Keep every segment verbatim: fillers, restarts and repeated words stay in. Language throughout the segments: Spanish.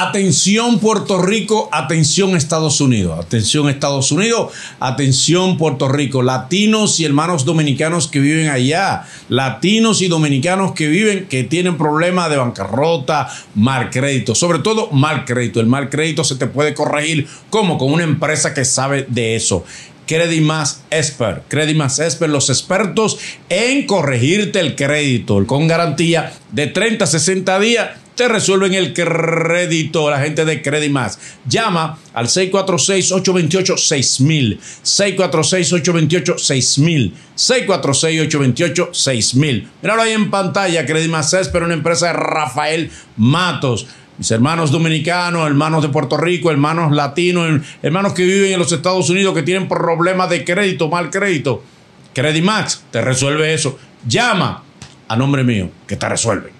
Atención Puerto Rico, atención Estados Unidos, atención Estados Unidos, atención Puerto Rico, latinos y hermanos dominicanos que viven allá, latinos y dominicanos que viven, que tienen problemas de bancarrota, mal crédito, sobre todo mal crédito. El mal crédito se te puede corregir como con una empresa que sabe de eso. Credimas Expert, Credimas Expert, los expertos en corregirte el crédito, con garantía de treinta a sesenta días. Te resuelven el crédito, la gente de Credimas. Llama al seis cuatro seis, ocho dos ocho, seis mil, seis cuatro seis, ocho dos ocho, seis mil, seis cuatro seis, ocho dos ocho, seis mil. Míralo ahí en pantalla, Credimas Expert, una empresa de Rafael Matos. Mis hermanos dominicanos, hermanos de Puerto Rico, hermanos latinos, hermanos que viven en los Estados Unidos que tienen problemas de crédito, mal crédito. Credimax te resuelve eso. Llama a nombre mío, que te resuelven.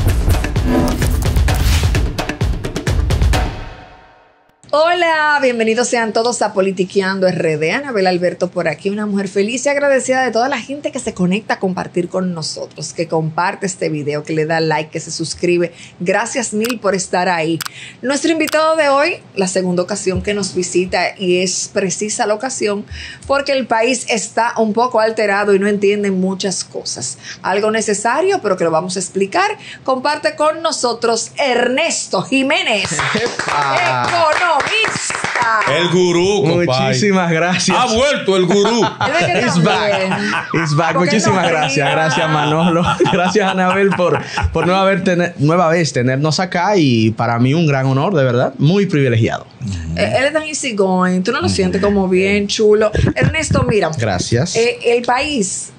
Hola, bienvenidos sean todos a Politiqueando R D. Anabel Alberto por aquí, una mujer feliz y agradecida de toda la gente que se conecta a compartir con nosotros, que comparte este video, que le da like, que se suscribe. Gracias mil por estar ahí. Nuestro invitado de hoy, la segunda ocasión que nos visita, y es precisa la ocasión porque el país está un poco alterado y no entiende muchas cosas. Algo necesario, pero que lo vamos a explicar. Comparte con nosotros Ernesto Jiménez, economista. El gurú, compadre. Muchísimas gracias. Ha vuelto el gurú. It's back. It's back. Muchísimas no gracias. Venía. Gracias, Manolo. Gracias, Anabel, por, por nueva, vez tener, nueva vez tenernos acá. Y para mí un gran honor, de verdad. Muy privilegiado. Mm. Eh, él es tan easy going. Tú no lo mm. sientes como bien chulo. Ernesto, mira. Gracias. Eh, el país...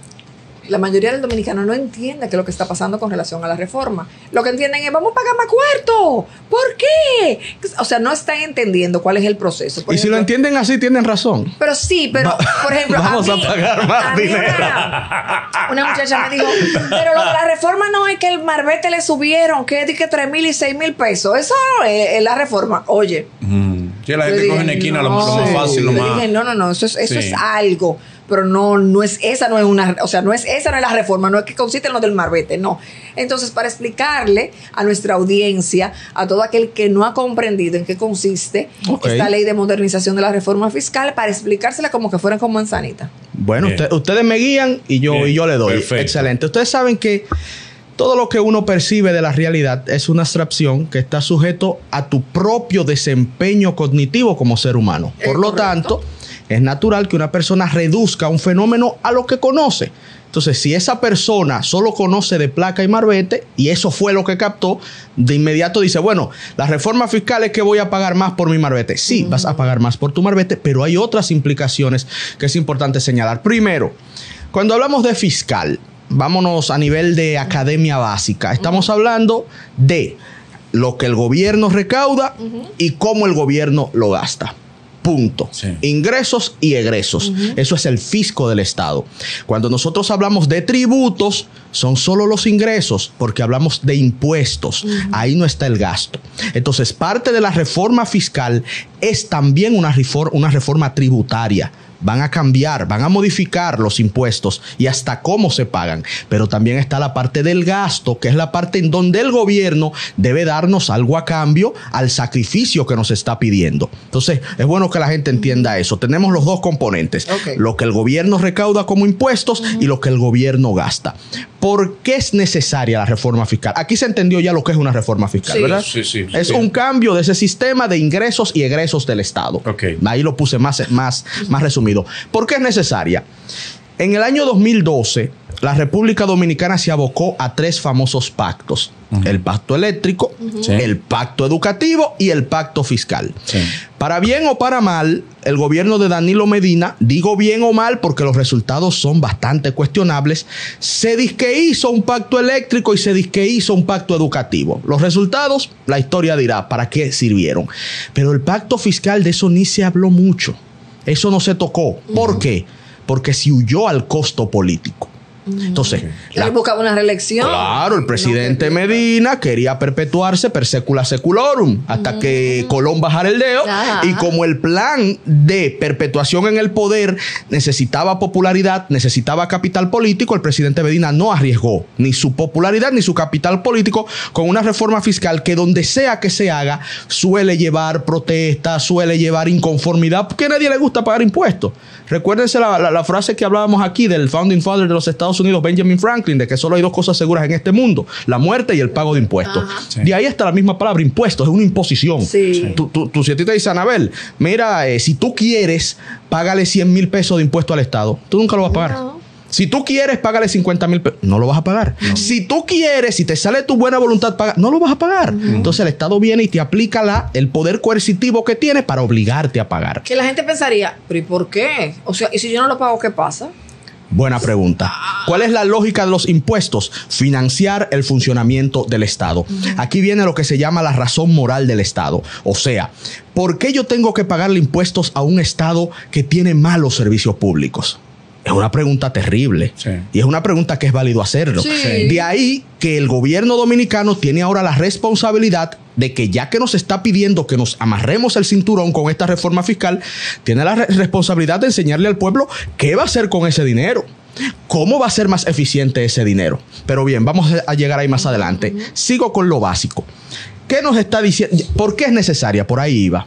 La mayoría del dominicano no entiende qué es lo que está pasando con relación a la reforma. Lo que entienden es, vamos a pagar más cuarto. ¿Por qué? O sea, no están entendiendo cuál es el proceso. Por y ejemplo, si lo entienden así, tienen razón. Pero sí, pero, Va, por ejemplo, vamos a, mí, a pagar más a dinero. Una, una muchacha me dijo, pero lo de la reforma no es que el marbete le subieron, que es que tres mil y seis mil pesos. Eso no es, es la reforma. Oye. Mm. Sí, la gente dije, coge en esquina, no, lo, lo más fácil, lo yo más. Dije, no, no, no, eso es, eso sí. es algo. Pero no, no es, esa no es una, o sea, no es, esa no es la reforma, no es que consiste en lo del marbete, no. Entonces, para explicarle a nuestra audiencia, a todo aquel que no ha comprendido en qué consiste okay. esta ley de modernización de la reforma fiscal, para explicársela como que fueran con manzanita. Bueno, usted, ustedes me guían y yo, y yo le doy. Perfecto. Excelente. Ustedes saben que todo lo que uno percibe de la realidad es una abstracción que está sujeto a tu propio desempeño cognitivo como ser humano. Por lo tanto, es natural que una persona reduzca un fenómeno a lo que conoce. Entonces, si esa persona solo conoce de placa y marbete, y eso fue lo que captó, de inmediato dice, bueno, la reforma fiscal es que voy a pagar más por mi marbete. Sí, uh-huh. vas a pagar más por tu marbete, pero hay otras implicaciones que es importante señalar. Primero, cuando hablamos de fiscal, vámonos a nivel de academia básica. Estamos uh-huh. hablando de lo que el gobierno recauda uh-huh. y cómo el gobierno lo gasta. Punto. Sí. Ingresos y egresos. Uh-huh. Eso es el fisco del Estado. Cuando nosotros hablamos de tributos, son solo los ingresos, porque hablamos de impuestos. Uh-huh. Ahí no está el gasto. Entonces, parte de la reforma fiscal es también una reforma, una reforma tributaria. Van a cambiar, van a modificar los impuestos y hasta cómo se pagan. Pero también está la parte del gasto, que es la parte en donde el gobierno debe darnos algo a cambio al sacrificio que nos está pidiendo. Entonces, es bueno que la gente entienda eso. Tenemos los dos componentes. Okay. Lo que el gobierno recauda como impuestos uh-huh. y lo que el gobierno gasta. ¿Por qué es necesaria la reforma fiscal? Aquí se entendió ya lo que es una reforma fiscal, sí. ¿verdad? Sí, sí. Es sí. un cambio de ese sistema de ingresos y egresos del Estado. Okay. Ahí lo puse más, más, más resumido. ¿Por qué es necesaria? En el año dos mil doce, la República Dominicana se abocó a tres famosos pactos. Uh-huh. El pacto eléctrico, uh-huh. sí. el pacto educativo y el pacto fiscal. Sí. Para bien o para mal, el gobierno de Danilo Medina, digo bien o mal porque los resultados son bastante cuestionables, se disque hizo un pacto eléctrico y se disque hizo un pacto educativo. Los resultados, la historia dirá para qué sirvieron. Pero el pacto fiscal, de eso ni se habló mucho. Eso no se tocó. ¿Por uh-huh. qué? Porque se huyó al costo político. Entonces, la, él buscaba una reelección. Claro, el presidente no, Medina quería perpetuarse per secula seculorum hasta uh-huh. que Colón bajara el dedo. Ajá. Y como el plan de perpetuación en el poder necesitaba popularidad, necesitaba capital político, el presidente Medina no arriesgó ni su popularidad ni su capital político con una reforma fiscal que donde sea que se haga suele llevar protestas, suele llevar inconformidad, porque a nadie le gusta pagar impuestos. Recuérdense la, la, la frase que hablábamos aquí del founding father de los Estados Unidos, Benjamin Franklin, de que solo hay dos cosas seguras en este mundo: la muerte y el pago de impuestos. Sí. De ahí está la misma palabra, impuestos, es una imposición. Sí. Tú, tú, tú, si a ti te dice, Anabel, mira, eh, si tú quieres, págale cien mil pesos de impuesto al Estado, tú nunca lo vas a pagar. No. Si tú quieres, págale cincuenta mil pesos. No lo vas a pagar. No. Si tú quieres, si te sale tu buena voluntad, pagar, no lo vas a pagar. Uh-huh. Entonces el Estado viene y te aplica la, el poder coercitivo que tiene para obligarte a pagar. Que la gente pensaría, ¿pero y por qué? O sea, ¿y si yo no lo pago, qué pasa? Buena pregunta. ¿Cuál es la lógica de los impuestos? Financiar el funcionamiento del Estado. Uh-huh. Aquí viene lo que se llama la razón moral del Estado. O sea, ¿por qué yo tengo que pagarle impuestos a un Estado que tiene malos servicios públicos? Es una pregunta terrible. Sí. Y es una pregunta que es válido hacerlo. Sí. De ahí que el gobierno dominicano tiene ahora la responsabilidad de que, ya que nos está pidiendo que nos amarremos el cinturón con esta reforma fiscal, tiene la re- responsabilidad de enseñarle al pueblo qué va a hacer con ese dinero. ¿Cómo va a ser más eficiente ese dinero? Pero bien, vamos a llegar ahí más adelante. Sigo con lo básico. ¿Qué nos está diciendo? ¿Por qué es necesaria? Por ahí iba.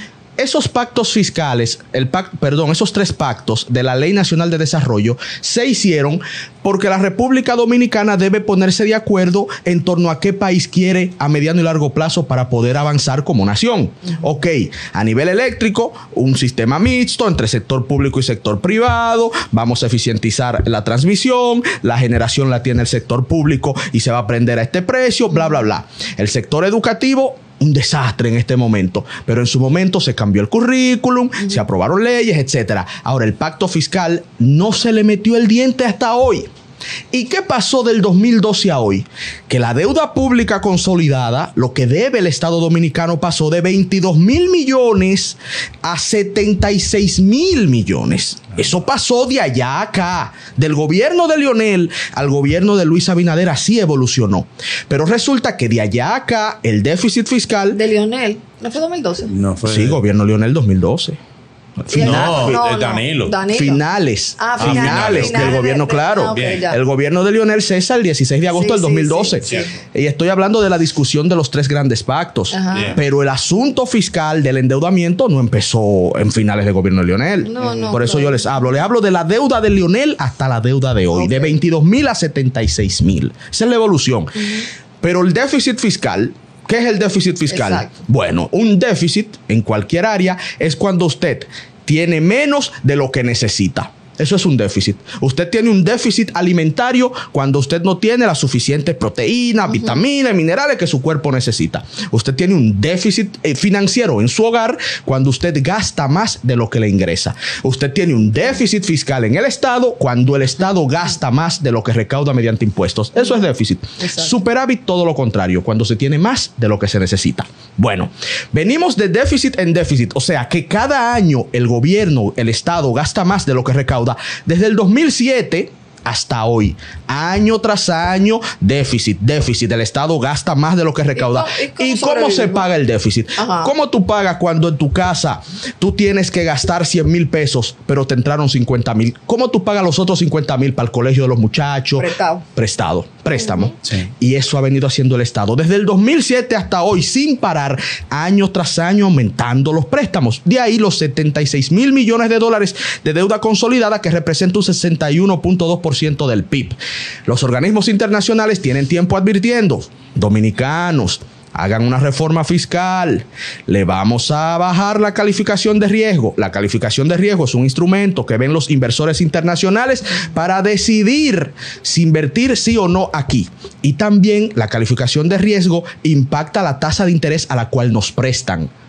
Esos pactos fiscales, el pact, perdón, esos tres pactos de la Ley Nacional de Desarrollo se hicieron porque la República Dominicana debe ponerse de acuerdo en torno a qué país quiere a mediano y largo plazo para poder avanzar como nación. Uh-huh. Ok, a nivel eléctrico, un sistema mixto entre sector público y sector privado, vamos a eficientizar la transmisión, la generación la tiene el sector público y se va a prender a este precio, bla, bla, bla. El sector educativo, un desastre en este momento, pero en su momento se cambió el currículum, uh-huh. se aprobaron leyes, etcétera. Ahora, el pacto fiscal no se le metió el diente hasta hoy. ¿Y qué pasó del dos mil doce a hoy? Que la deuda pública consolidada, lo que debe el Estado Dominicano, pasó de veintidós mil millones a setenta y seis mil millones. Eso pasó de allá a acá. Del gobierno de Leonel al gobierno de Luis Abinader, así evolucionó. Pero resulta que de allá a acá, el déficit fiscal... ¿De Leonel? ¿No fue dos mil doce? No fue... Sí, gobierno Leonel dos mil doce. Final, no, no, no, Danilo. Danilo. Finales, ah, finales, finales, finales del gobierno, de, claro. Ah, okay, el gobierno de Leonel César el dieciséis de agosto sí, del dos mil doce. Sí, sí. Y estoy hablando de la discusión de los tres grandes pactos. Yeah. Pero el asunto fiscal del endeudamiento no empezó en finales del gobierno de Leonel. No, no, Por eso no. yo les hablo. Les hablo de la deuda de Leonel hasta la deuda de hoy. Okay. De veintidós mil a setenta y seis mil. Esa es la evolución. Uh-huh. Pero el déficit fiscal... ¿Qué es el déficit fiscal? Exacto. Bueno, un déficit en cualquier área es cuando usted tiene menos de lo que necesita. Eso es un déficit. Usted tiene un déficit alimentario cuando usted no tiene las suficientes proteínas, uh-huh. vitaminas y minerales que su cuerpo necesita. Usted tiene un déficit financiero en su hogar cuando usted gasta más de lo que le ingresa. Usted tiene un déficit fiscal en el Estado cuando el Estado gasta más de lo que recauda mediante impuestos. Eso es déficit. Exacto. Superávit, todo lo contrario, cuando se tiene más de lo que se necesita. Bueno, venimos de déficit en déficit, o sea que cada año el gobierno, el Estado gasta más de lo que recauda. Desde el dos mil siete hasta hoy, año tras año, déficit, déficit. El Estado gasta más de lo que recauda. ¿Y cómo, ¿Y cómo se paga el déficit? Ajá. ¿Cómo tú pagas cuando en tu casa tú tienes que gastar cien mil pesos, pero te entraron cincuenta mil? ¿Cómo tú pagas los otros cincuenta mil para el colegio de los muchachos? Prestado. Prestado, préstamo. Uh-huh. Sí. Y eso ha venido haciendo el Estado desde el dos mil siete hasta hoy, sin parar, año tras año, aumentando los préstamos. De ahí los setenta y seis mil millones de dólares de deuda consolidada, que representa un sesenta y uno punto dos por ciento del P I B. Los organismos internacionales tienen tiempo advirtiendo: dominicanos, hagan una reforma fiscal, le vamos a bajar la calificación de riesgo. La calificación de riesgo es un instrumento que ven los inversores internacionales para decidir si invertir sí o no aquí. Y también la calificación de riesgo impacta la tasa de interés a la cual nos prestan.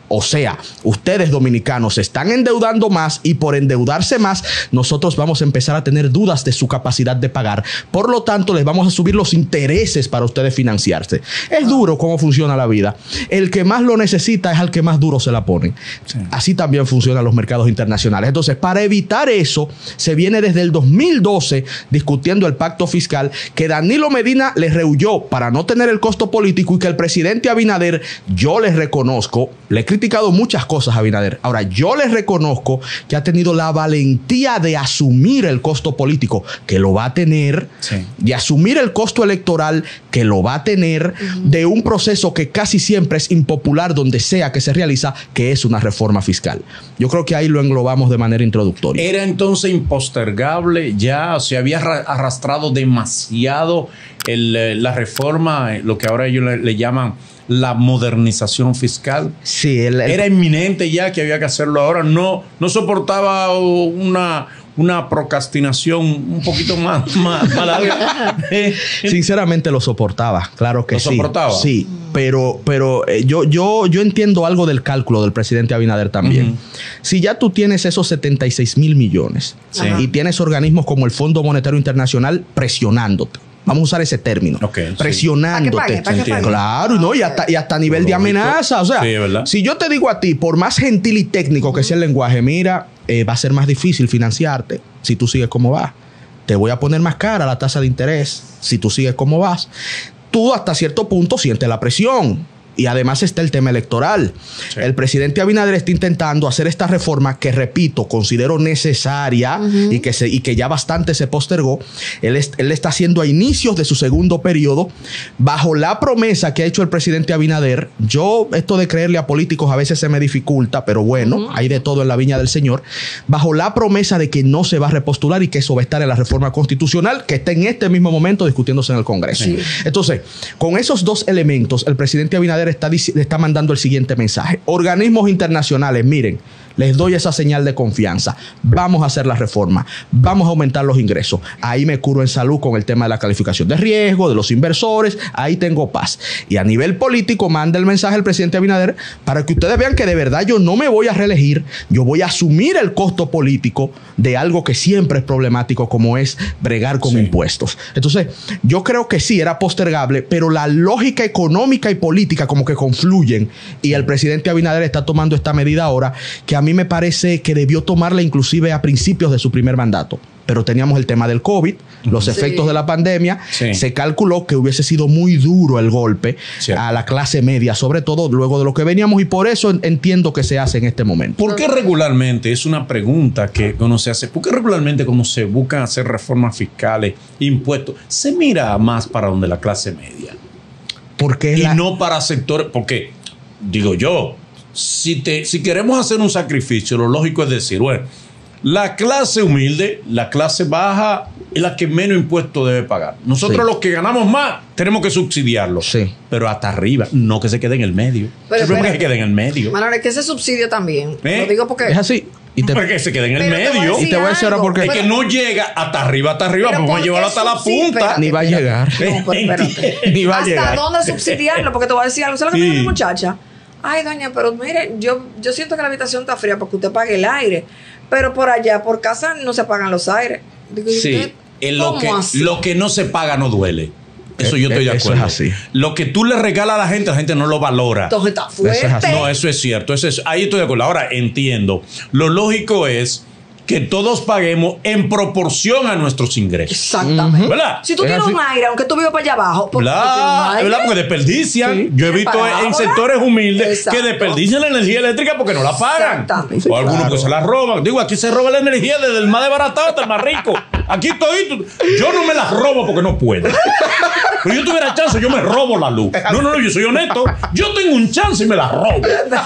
O sea, ustedes dominicanos se están endeudando más y por endeudarse más, nosotros vamos a empezar a tener dudas de su capacidad de pagar. Por lo tanto, les vamos a subir los intereses para ustedes financiarse. Es duro cómo funciona la vida. El que más lo necesita es al que más duro se la ponen. Sí. Así también funcionan los mercados internacionales. Entonces, para evitar eso, se viene desde el dos mil doce discutiendo el pacto fiscal que Danilo Medina les rehuyó para no tener el costo político y que el presidente Abinader, yo les reconozco, le he criticado muchas cosas a Abinader. Ahora, yo les reconozco que ha tenido la valentía de asumir el costo político, que lo va a tener, sí. de asumir el costo electoral, que lo va a tener, uh-huh. de un proceso que casi siempre es impopular donde sea que se realiza, que es una reforma fiscal. Yo creo que ahí lo englobamos de manera introductoria. ¿Era entonces impostergable ya? O sea, había arrastrado demasiado el, la reforma, lo que ahora ellos le, le llaman la modernización fiscal. Sí, el, el, era inminente ya que había que hacerlo ahora. No, no soportaba una, una procrastinación un poquito más, más, más larga. Sinceramente lo soportaba, claro que ¿Lo sí. ¿Lo soportaba? Sí, pero, pero eh, yo, yo, yo entiendo algo del cálculo del presidente Abinader también. Uh-huh. Si ya tú tienes esos setenta y seis mil millones sí. y tienes organismos como el Fondo Monetario Internacional presionándote, vamos a usar ese término. Okay, presionándote. Sí. ¿Para qué pague? ¿Para qué pague? Claro, ¿no? Y hasta, y hasta a nivel de amenaza. O sea, sí, si yo te digo a ti, por más gentil y técnico que sea el lenguaje, mira, eh, va a ser más difícil financiarte si tú sigues como vas. Te voy a poner más cara la tasa de interés si tú sigues como vas. Tú hasta cierto punto sientes la presión. Y además está el tema electoral. Sí. El presidente Abinader está intentando hacer esta reforma que, repito, considero necesaria uh-huh. y, que se, y que ya bastante se postergó. Él, es, él está haciendo a inicios de su segundo periodo bajo la promesa que ha hecho el presidente Abinader. Yo, esto de creerle a políticos a veces se me dificulta, pero bueno, uh-huh. hay de todo en la viña del Señor. Bajo la promesa de que no se va a repostular y que eso va a estar en la reforma constitucional que está en este mismo momento discutiéndose en el Congreso. Sí. Entonces, con esos dos elementos, el presidente Abinader Está, está mandando el siguiente mensaje. Organismos internacionales, miren, les doy esa señal de confianza. Vamos a hacer la reforma. Vamos a aumentar los ingresos. Ahí me curo en salud con el tema de la calificación de riesgo, de los inversores. Ahí tengo paz. Y a nivel político, manda el mensaje al presidente Abinader para que ustedes vean que de verdad yo no me voy a reelegir. Yo voy a asumir el costo político de algo que siempre es problemático, como es bregar con sí. impuestos. Entonces, yo creo que sí, era postergable, pero la lógica económica y política como que confluyen. Y el presidente Abinader está tomando esta medida ahora que a mí me parece que debió tomarla inclusive a principios de su primer mandato. Pero teníamos el tema del COVID, los sí. efectos de la pandemia. Sí. Se calculó que hubiese sido muy duro el golpe sí. a la clase media, sobre todo luego de lo que veníamos, y por eso entiendo que se hace en este momento. ¿Por qué regularmente, es una pregunta que uno se hace, por qué regularmente cuando se buscan hacer reformas fiscales, impuestos, se mira más para donde la clase media? Porque y la... no para sectores, porque digo yo, si, te, si queremos hacer un sacrificio, lo lógico es decir, bueno, la clase humilde, la clase baja es la que menos impuestos debe pagar. Nosotros sí. los que ganamos más tenemos que subsidiarlo. Sí. Pero hasta arriba, no que se quede en el medio. Pero, pero pero, que quede en el medio. Manuel, es que ese subsidio también. ¿Eh? Lo digo porque... Es así. Y te, porque se quede en el pero medio. Te y te voy a decir ahora por qué. Es que no llega hasta arriba, hasta arriba. Vamos a llevarlo hasta la punta. Ni va a llegar. No, pero espérate. Ni va a ¿Hasta llegar. dónde subsidiarlo? Porque te voy a decir algo. ¿Sabes lo que sí. me dice mi muchacha? Ay, doña, pero mire, yo, yo siento que la habitación está fría porque usted paga el aire. Pero por allá, por casa, no se apagan los aires. Digo, sí. ¿usted, en lo, que, lo que no se paga no duele. Eso yo estoy de acuerdo. Eso es así. Lo que tú le regalas a la gente, la gente no lo valora. Entonces está fuerte. Eso es así. No, eso es cierto. Eso es, ahí estoy de acuerdo. Ahora entiendo. Lo lógico es que todos paguemos en proporción a nuestros ingresos. Exactamente. Uh-huh. ¿Verdad? Si tú tienes un aire, aunque tú vivas para allá abajo, porque ¿verdad? ¿Verdad? Porque desperdician. Sí. Yo he visto Parábola. en sectores humildes Exacto. que desperdician la energía eléctrica porque no la pagan. Exactamente. O algunos claro. que se la roban. Digo, aquí se roba la energía desde el más desbaratado hasta el más rico. Aquí estoy. Yo no me la robo porque no puedo. Pero yo tuviera chance, yo me robo la luz. No, no, no, yo soy honesto. Yo tengo un chance y me la robo.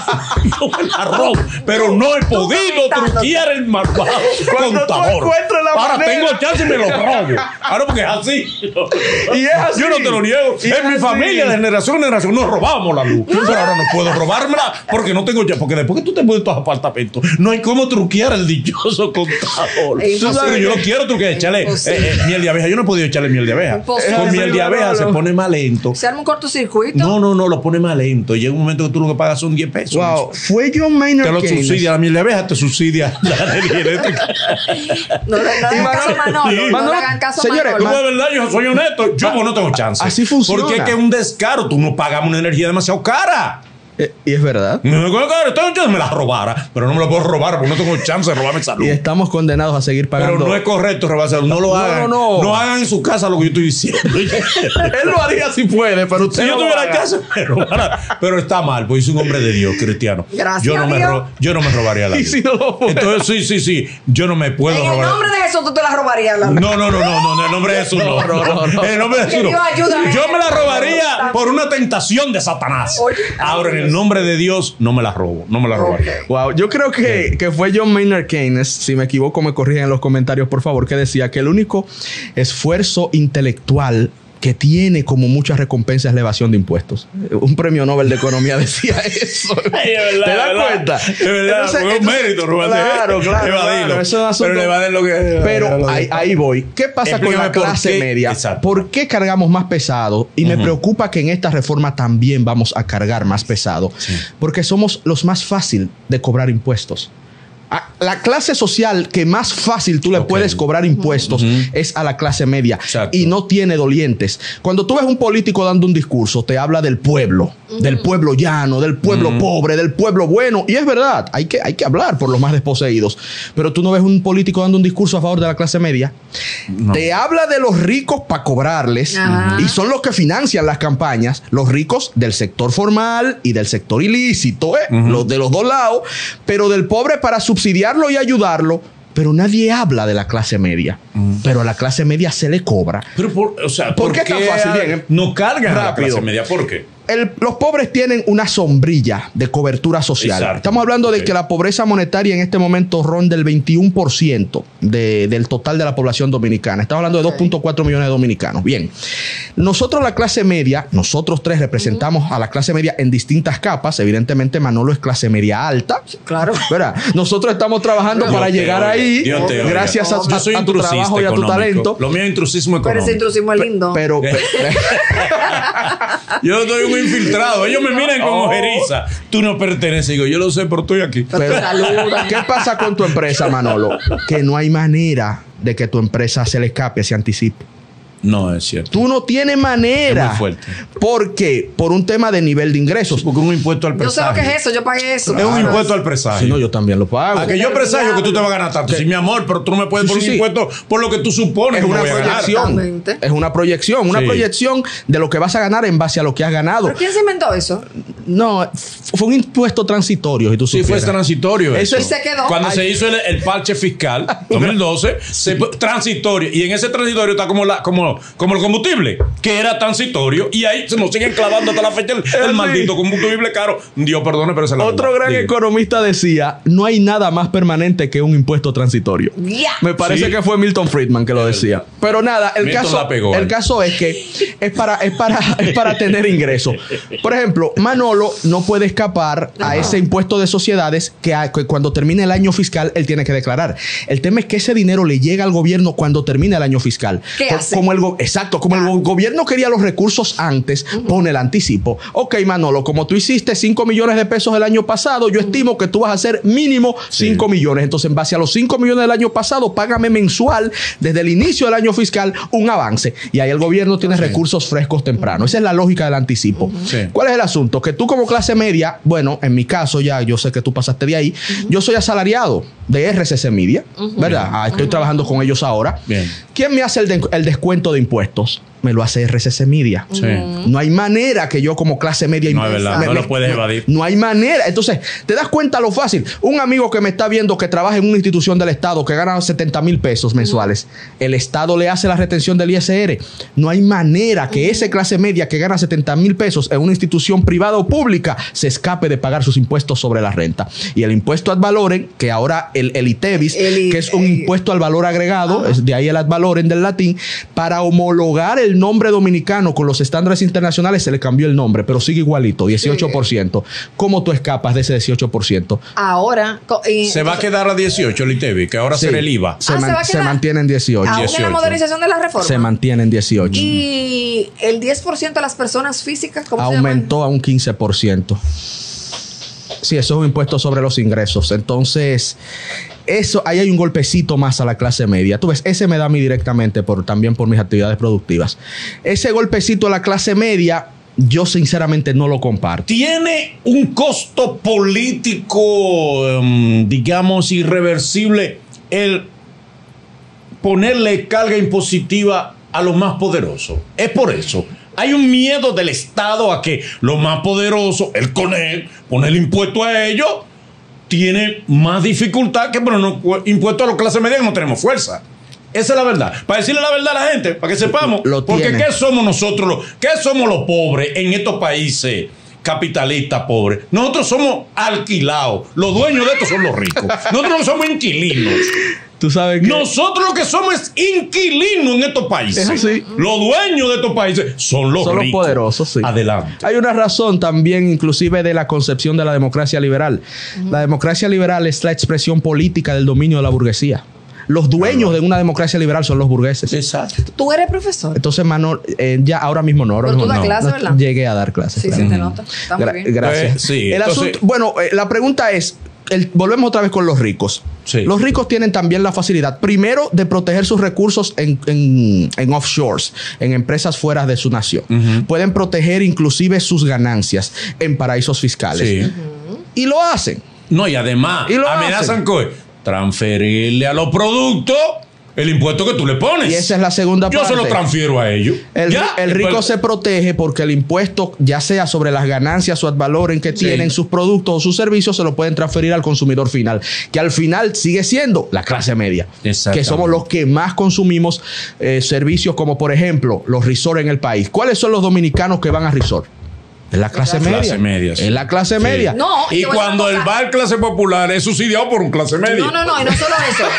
Yo me la robo. Pero no he podido truquear el malvado contador. Ahora tengo chance y me lo robo. Ahora porque es así. Y es así. Yo no te lo niego. En mi así. familia, de generación en generación, nos robábamos la luz. Pero ahora no puedo robármela porque no tengo chance. Porque después que tú te mueves estos apartamentos, no hay cómo truquear el dichoso contador. Pero yo no quiero truquear. Echarle eh, eh, miel de abeja. Yo no he podido echarle miel de abeja. Con miel de abeja vieja no. se pone más lento. ¿Se arma un cortocircuito? No, no, no, lo pone más lento. Llega un momento que tú lo que pagas son diez pesos. Wow, fue John Maynard Te lo Keynes. subsidia, la miel de abeja te subsidia la energía eléctrica. No le no le hagan caso a Manolo. Sí. No le Manolo, hagan caso a señores, Manolo. Tú de verdad, yo soy honesto. Yo pues, no tengo chance. Así funciona. Porque es que es un descaro. Tú no pagas una energía demasiado cara. Eh, y es verdad. No me acuerdo que tengo chance, me la robara, pero no me la puedo robar porque no tengo chance de robarme salud. Y estamos condenados a seguir pagando. Pero no es correcto robar salud. No lo No, hagan. no, no. No hagan en su casa lo que yo estoy diciendo. Él lo haría si puede, pero usted Si yo no lo tuviera haga. casa, me robara. Pero está mal, porque soy un hombre de Dios, cristiano. Gracias yo no a me Dios. ro- Yo no me robaría la Y vida. si no lo puede. Entonces, sí, sí, sí. Yo no me puedo En el robar. nombre de Jesús tú te la robarías. La No, no, no, no, no, en el nombre de Jesús no. No, no, no. En el nombre de Jesús Que Dios no. ayúdame. Yo me la robaría por una tentación de Satanás. Oye. Ahora, en el nombre de Dios, no me la robo. No me la robaría. Ok. Wow, yo creo que, que fue John Maynard Keynes, si me equivoco me corrigen en los comentarios por favor, que decía que el único esfuerzo intelectual que tiene como muchas recompensas la evasión de impuestos. Un premio Nobel de Economía decía eso. Ay, es verdad, ¿Te das es verdad. cuenta? Es verdad, Entonces, fue un entonces, mérito, Rubén. Claro, claro. Evadilo. claro, eso es un asunto- Pero le evaden lo que. Pero lo que- ahí, ahí voy. ¿Qué pasa con la Explícame por clase qué. media? Exacto. ¿Por qué cargamos más pesado? Y me Ujú. preocupa que en esta reforma también vamos a cargar más pesado. Sí. Porque somos los más fácil de cobrar impuestos. A la clase social que más fácil tú le Ok. puedes cobrar impuestos Ujú. es a la clase media. Exacto. Y no tiene dolientes. Cuando tú ves un político dando un discurso, te habla del pueblo, del pueblo llano, del pueblo Ujú. pobre, del pueblo bueno. Y es verdad, hay que, hay que hablar por los más desposeídos. Pero tú no ves un político dando un discurso a favor de la clase media. No. Te habla de los ricos para cobrarles. Ajá. Y son los que financian las campañas. Los ricos del sector formal y del sector ilícito, ¿eh? Ujú. Los de los dos lados. Pero del pobre para subsidiarlo y ayudarlo. Pero nadie habla de la clase media. Pero a la clase media se le cobra. Pero, por, o sea, ¿Por qué es tan fácil? Bien, no cargan a la rápido. clase media? ¿Por qué? El- los pobres tienen una sombrilla de cobertura social. Exacto. Estamos hablando de Ok. que la pobreza monetaria en este momento ronda el veintiuno por ciento de, del total de la población dominicana. Estamos hablando de Ok. dos punto cuatro millones de dominicanos. Bien, nosotros la clase media, nosotros tres representamos a la clase media en distintas capas. Evidentemente Manolo es clase media alta. Claro. ¿Verdad? Nosotros estamos trabajando Dios para te llegar oiga, ahí Dios te oiga. gracias a, Yo soy a- a tu intrusista trabajo y a tu económico. talento. Lo mío es intrusismo Pero ese económico. intrusismo es lindo. Pero, Yo soy un infiltrado. Ellos me miran como Oh. ojeriza. Tú no perteneces. Digo, yo lo sé, pero estoy aquí. Pero, Saluda. ¿qué pasa con tu empresa, Manolo? Que no hay manera de que tu empresa se le escape, se anticipe. No, es cierto. Tú no tienes manera. Es muy fuerte. ¿Por qué? Por un tema de nivel de ingresos. Porque es un impuesto al Yo sé presagio. lo que es eso, yo pagué eso. Es un Claro. impuesto al presagio. Si no, yo también lo pago. A que yo presagio que tú te vas a ganar tanto. Sí, mi amor, pero tú no me puedes Sí, poner sí, un sí. impuesto por lo que tú supones Es que me una voy a ganar. proyección. Exactamente. Es una proyección. Una Sí. proyección de lo que vas a ganar en base a lo que has ganado. ¿Pero quién se inventó eso? No, f- fue un impuesto transitorio. Si tú Sí, fue supieras. transitorio Eso eso. es- se quedó. Cuando Ay. se hizo el, el parche fiscal, dos mil doce, se, transitorio. Y en ese transitorio está como, la, como, como el combustible, que era transitorio. Y ahí se nos siguen clavando hasta la fecha el, el Sí. maldito combustible caro. Dios perdone, pero se la Otro jugó. gran Diga. economista decía, no hay nada más permanente que un impuesto transitorio. Ya. Me parece Sí. que fue Milton Friedman que lo decía. Pero nada, el Milton caso, la pegó el ahí. caso es que es para, es para, es para tener ingresos. Por ejemplo, Manolo no puede escapar a ese impuesto de sociedades que, a- que cuando termine el año fiscal él tiene que declarar. El tema es que ese dinero le llega al gobierno cuando termine el año fiscal. ¿Qué Co- hace? Como el go- exacto, como el go- gobierno quería los recursos antes, pone el anticipo. Ok, Manolo, como tú hiciste cinco millones de pesos el año pasado, yo estimo que tú vas a hacer mínimo cinco millones. Entonces, en base a los cinco millones del año pasado, págame mensual desde el inicio del año fiscal un avance. Y ahí el gobierno tiene recursos frescos temprano. Esa es la lógica del anticipo. Sí. ¿Cuál es el asunto? Que tú como clase media, bueno, en mi caso ya, yo sé que tú pasaste de ahí, yo soy asalariado de R C C Media, ¿verdad? Ah, estoy trabajando con ellos ahora. Bien. ¿Quién me hace el, de- el descuento de impuestos? Me lo hace R C C Media. Sí. No hay manera que yo como clase media... No, es verdad, me- no me- lo puedes evadir. No hay manera. Entonces, te das cuenta lo fácil. Un amigo que me está viendo que trabaja en una institución del Estado que gana setenta mil pesos mensuales, el Estado le hace la retención del I S R. No hay manera que esa clase media que gana setenta mil pesos en una institución privada o pública se escape de pagar sus impuestos sobre la renta. Y el impuesto ad valorem, que ahora el, el ITEVIS, El I- que es un el- impuesto al valor agregado, es de ahí el ad valorem del latín, para homologar el el nombre dominicano con los estándares internacionales, se le cambió el nombre, pero sigue igualito, dieciocho por ciento. Sí. ¿Cómo tú escapas de ese dieciocho por ciento? Ahora... Y, se va a quedar a dieciocho, Litevi, que ahora sí. será el I V A. Se, ah, man, ¿se, se mantiene en dieciocho. ¿Aún en la modernización de la reforma? Se mantiene en dieciocho. ¿Y el diez por ciento de las personas físicas? ¿Cómo aumentó se a un quince por ciento. Sí, eso es un impuesto sobre los ingresos. Entonces, eso, ahí hay un golpecito más a la clase media. Tú ves, ese me da a mí directamente por, también por mis actividades productivas. Ese golpecito a la clase media, yo sinceramente no lo comparto. Tiene un costo político, um, digamos, irreversible el ponerle carga impositiva a los más poderosos. Es por eso. Hay un miedo del Estado a que los más poderosos, el CONEC, poner el impuesto a ellos, tiene más dificultad que poner no, impuesto a la clase media, que no tenemos fuerza. Esa es la verdad. Para decirle la verdad a la gente, para que sepamos. Lo porque tiene. ¿qué somos nosotros? Los, ¿Qué somos los pobres en estos países capitalistas pobres? Nosotros somos alquilados. Los dueños de estos son los ricos. Nosotros no somos inquilinos. Tú sabes que nosotros lo que somos es inquilinos en estos países. Es así. Los dueños de estos países son los son ricos. Los poderosos, sí. Adelante. Hay una razón también, inclusive, de la concepción de la democracia liberal. Uh-huh. La democracia liberal es la expresión política del dominio de la burguesía. Los dueños claro. de una democracia liberal son los burgueses. Exacto. ¿Tú eres profesor? Entonces, Manol, eh, ya ahora mismo no. Ahora Pero mismo tú das no, clase, no, ¿verdad? Llegué a dar clases. Sí, claro. Sí, te nota. Está muy Gra- bien. Gracias. Eh, sí, el entonces, asunto, bueno, eh, la pregunta es, el, volvemos otra vez con los ricos. Sí. Los ricos tienen también la facilidad, primero, de proteger sus recursos en, en, en offshores, en empresas fuera de su nación. Uh-huh. Pueden proteger inclusive sus ganancias en paraísos fiscales. Sí. Uh-huh. Y lo hacen. No, y además y amenazan con transferirle a los productos el impuesto que tú le pones. Y esa es la segunda Yo parte. Yo se lo transfiero a ellos. El, ya, el rico pues, se protege porque el impuesto, ya sea sobre las ganancias o ad valorem que sí. tienen sus productos o sus servicios, se lo pueden transferir al consumidor final, que al final sigue siendo la clase media, que somos los que más consumimos eh, servicios como, por ejemplo, los resorts en el país. ¿Cuáles son los dominicanos que van a resort? Es la clase media. Clase media sí. Es la clase sí. media. No, y cuando el bar clase popular es subsidiado por un clase media. No, no, no, y no solo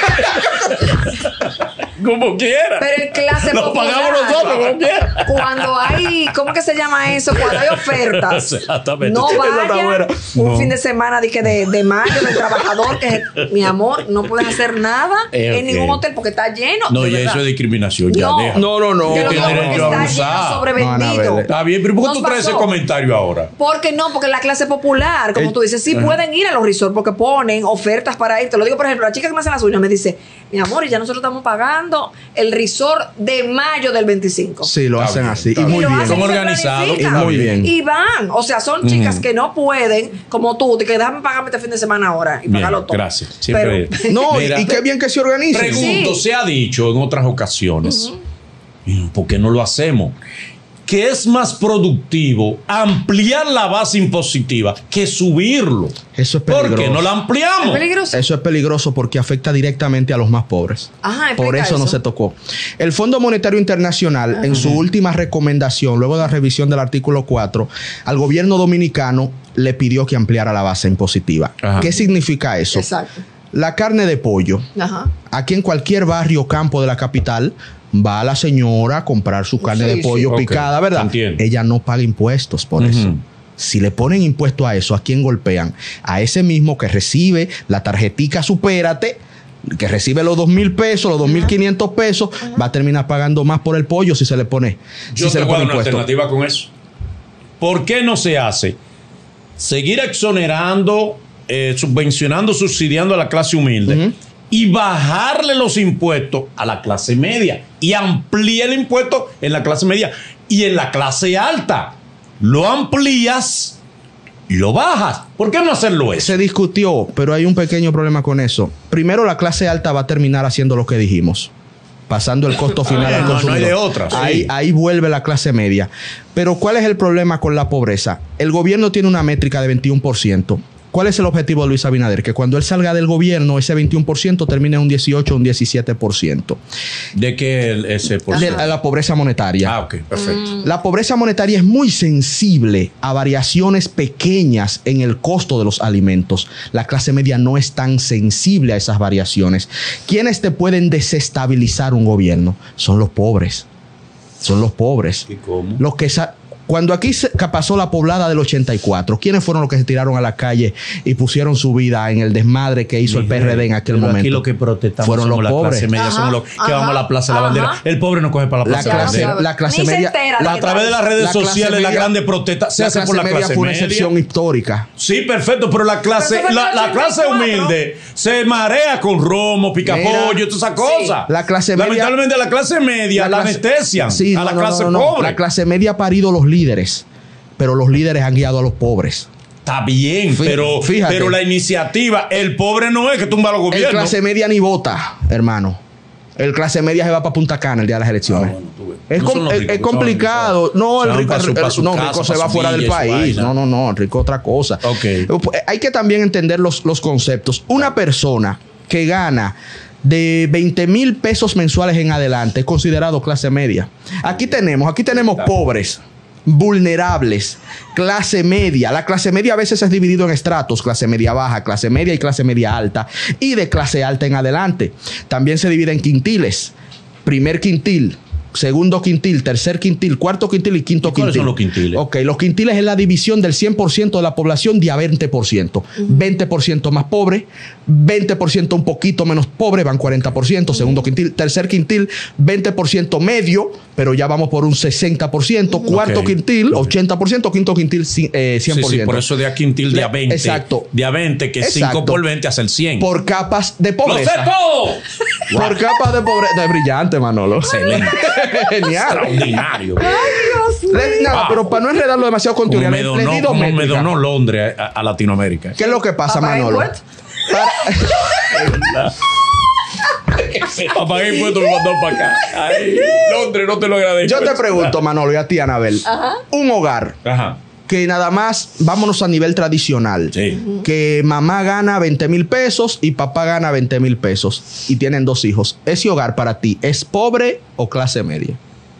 eso. Como quiera. Pero el clase Lo popular, pagamos nosotros como quiera. Cuando hay, ¿cómo que se llama eso? Cuando hay ofertas. Exactamente. No vaya un no. fin de semana de, que de, de mayo del trabajador que mi amor, no puedes hacer nada eh, okay. en ningún hotel porque está lleno. No, ya eso es discriminación. Ya no, deja. no, no, no. Que tiene derecho a abusar. Sobrevendido. No, está bien, pero ¿por qué tú traes ese comentario ahora? Porque no, porque la clase popular, como eh, tú dices, sí uh-huh. pueden ir a los resorts porque ponen ofertas para ir. Te lo digo, por ejemplo, la chica que me hace las uñas me dice, mi amor, y ya nosotros estamos pagando el resort de mayo del veinticinco. Sí, lo hacen bien, así. Y muy y bien. Son organizados. Y muy bien. Y van. O sea, son chicas uh-huh. que no pueden, como tú, de que déjame pagarme este fin de semana ahora y bien, pagarlo todo. Gracias. Siempre. Pero, no, mira, y qué bien que se organicen. Pregunto, sí. se ha dicho en otras ocasiones, uh-huh. ¿por qué no lo hacemos? Que es más productivo ampliar la base impositiva que subirlo. Eso es peligroso. ¿Por qué no la ampliamos? ¿Es peligroso? Eso es peligroso porque afecta directamente a los más pobres. Ajá, por eso, eso no se tocó. El Fondo Monetario Internacional, Ajá. en su última recomendación, luego de la revisión del artículo cuatro, al gobierno dominicano le pidió que ampliara la base impositiva. Ajá. ¿Qué significa eso? Exacto. La carne de pollo. Ajá. Aquí en cualquier barrio o campo de la capital va la señora a comprar su carne sí, de pollo sí. picada, okay. ¿verdad? Entiendo. Ella no paga impuestos por uh-huh. eso. Si le ponen impuesto a eso, ¿a quién golpean? A ese mismo que recibe la tarjetica Supérate, que recibe los dos mil pesos, los dos mil quinientos pesos, uh-huh. va a terminar pagando más por el pollo si se le pone Yo si se te le voy a pone dar una impuesto. alternativa con eso. ¿Por qué no se hace? Seguir exonerando, eh, subvencionando, subsidiando a la clase humilde uh-huh. y bajarle los impuestos a la clase media y ampliar el impuesto en la clase media y en la clase alta. Lo amplías y lo bajas. ¿Por qué no hacerlo eso? Se discutió, pero hay un pequeño problema con eso. Primero, la clase alta va a terminar haciendo lo que dijimos, pasando el costo final ah, al no, consumidor. No hay de otra. Sí. Ahí, ahí vuelve la clase media. Pero ¿cuál es el problema con la pobreza? El gobierno tiene una métrica de veintiuno por ciento. ¿Cuál es el objetivo de Luis Abinader? Que cuando él salga del gobierno, ese veintiuno por ciento termine en un dieciocho o un diecisiete por ciento. ¿De qué ese por ciento? De la pobreza monetaria. Ah, ok, perfecto. La pobreza monetaria es muy sensible a variaciones pequeñas en el costo de los alimentos. La clase media no es tan sensible a esas variaciones. ¿Quiénes te pueden desestabilizar un gobierno? Son los pobres. Son los pobres. ¿Y cómo? Los que sa- Cuando aquí se pasó la poblada del ochenta y cuatro, ¿quiénes fueron los que se tiraron a la calle y pusieron su vida en el desmadre que hizo Miguel, el P R D en aquel pero momento? Aquí lo que protestamos fueron somos los la pobres. clase media, Ajá, somos los que ajá, vamos a la Plaza de la ajá. Bandera. El pobre no coge para la La Plaza de la clase, Bandera. la clase Ni se media, entera de la- A través de las redes la clase sociales, la media- grande protesta se la hace por clase la media clase fue una media. excepción histórica. Sí, perfecto, pero la clase, Pero eso fue la, en el la clase ochenta y cuatro. humilde se marea con romo, picapollo, Mira, todas esas cosas. la clase media- Lamentablemente la clase media la, clase- anestesian Sí, a no, la no, clase no, no. pobre. La clase media ha parido los líderes, pero los líderes han guiado a los pobres. Está bien, Fí- pero, fíjate. pero la iniciativa, el pobre no es que tumba a los El gobiernos. clase media ni vota, hermano. El clase media se va para Punta Cana el día de las elecciones. Ah, bueno, tú ves. Es, No com- son los es- ricos, es son complicado. los ricos. No, el Se van rico, pa' su- el- pa' su no, casa, rico se pa' va su fuera del villa y su país. vaina. No, no, no, el rico otra cosa. Ok. Eh, pues, Hay que también entender los, los conceptos. Una persona que gana de veinte mil pesos mensuales en adelante es considerado clase media. Aquí tenemos, aquí tenemos pobres, vulnerables, clase media. La clase media a veces es dividido en estratos, clase media baja, clase media y clase media alta, y de clase alta en adelante. También se divide en quintiles. Primer quintil, segundo quintil, tercer quintil, cuarto quintil y quinto ¿Y cuáles quintil. son los quintiles? Ok, los quintiles es la división del cien por ciento de la población de a veinte por ciento. veinte por ciento más pobre, veinte por ciento un poquito menos pobre, van cuarenta por ciento. Segundo quintil, tercer quintil, veinte por ciento medio, pero ya vamos por un sesenta por ciento. Cuarto Ok. quintil, ochenta por ciento. Quinto quintil, ci- eh, cien por ciento. Sí, sí, por eso de a quintil de a veinte. Exacto. De a veinte, que cinco Exacto. por veinte hace el cien. Por capas de ¡Lo sé pobreza. todo! Por capas de pobreza. Es brillante, Manolo. Excelente. Genial. Extraordinario. Le- nada, Wow. pero para no enredarlo demasiado con Como teoría, me le- le donó, di como me métricas. donó Londres a, a Latinoamérica. ¿Qué es lo que pasa, ¿Papá Manolo? Edward? Para pagar impuestos me mandó para acá. Ay, Londres, no te lo agradezco. Yo te pregunto, Manolo, y a ti, Anabel. Un hogar Ajá. que nada más, vámonos a nivel tradicional. Sí. Que mamá gana veinte mil pesos y papá gana veinte mil pesos y tienen dos hijos. ¿Ese hogar para ti es pobre o clase media?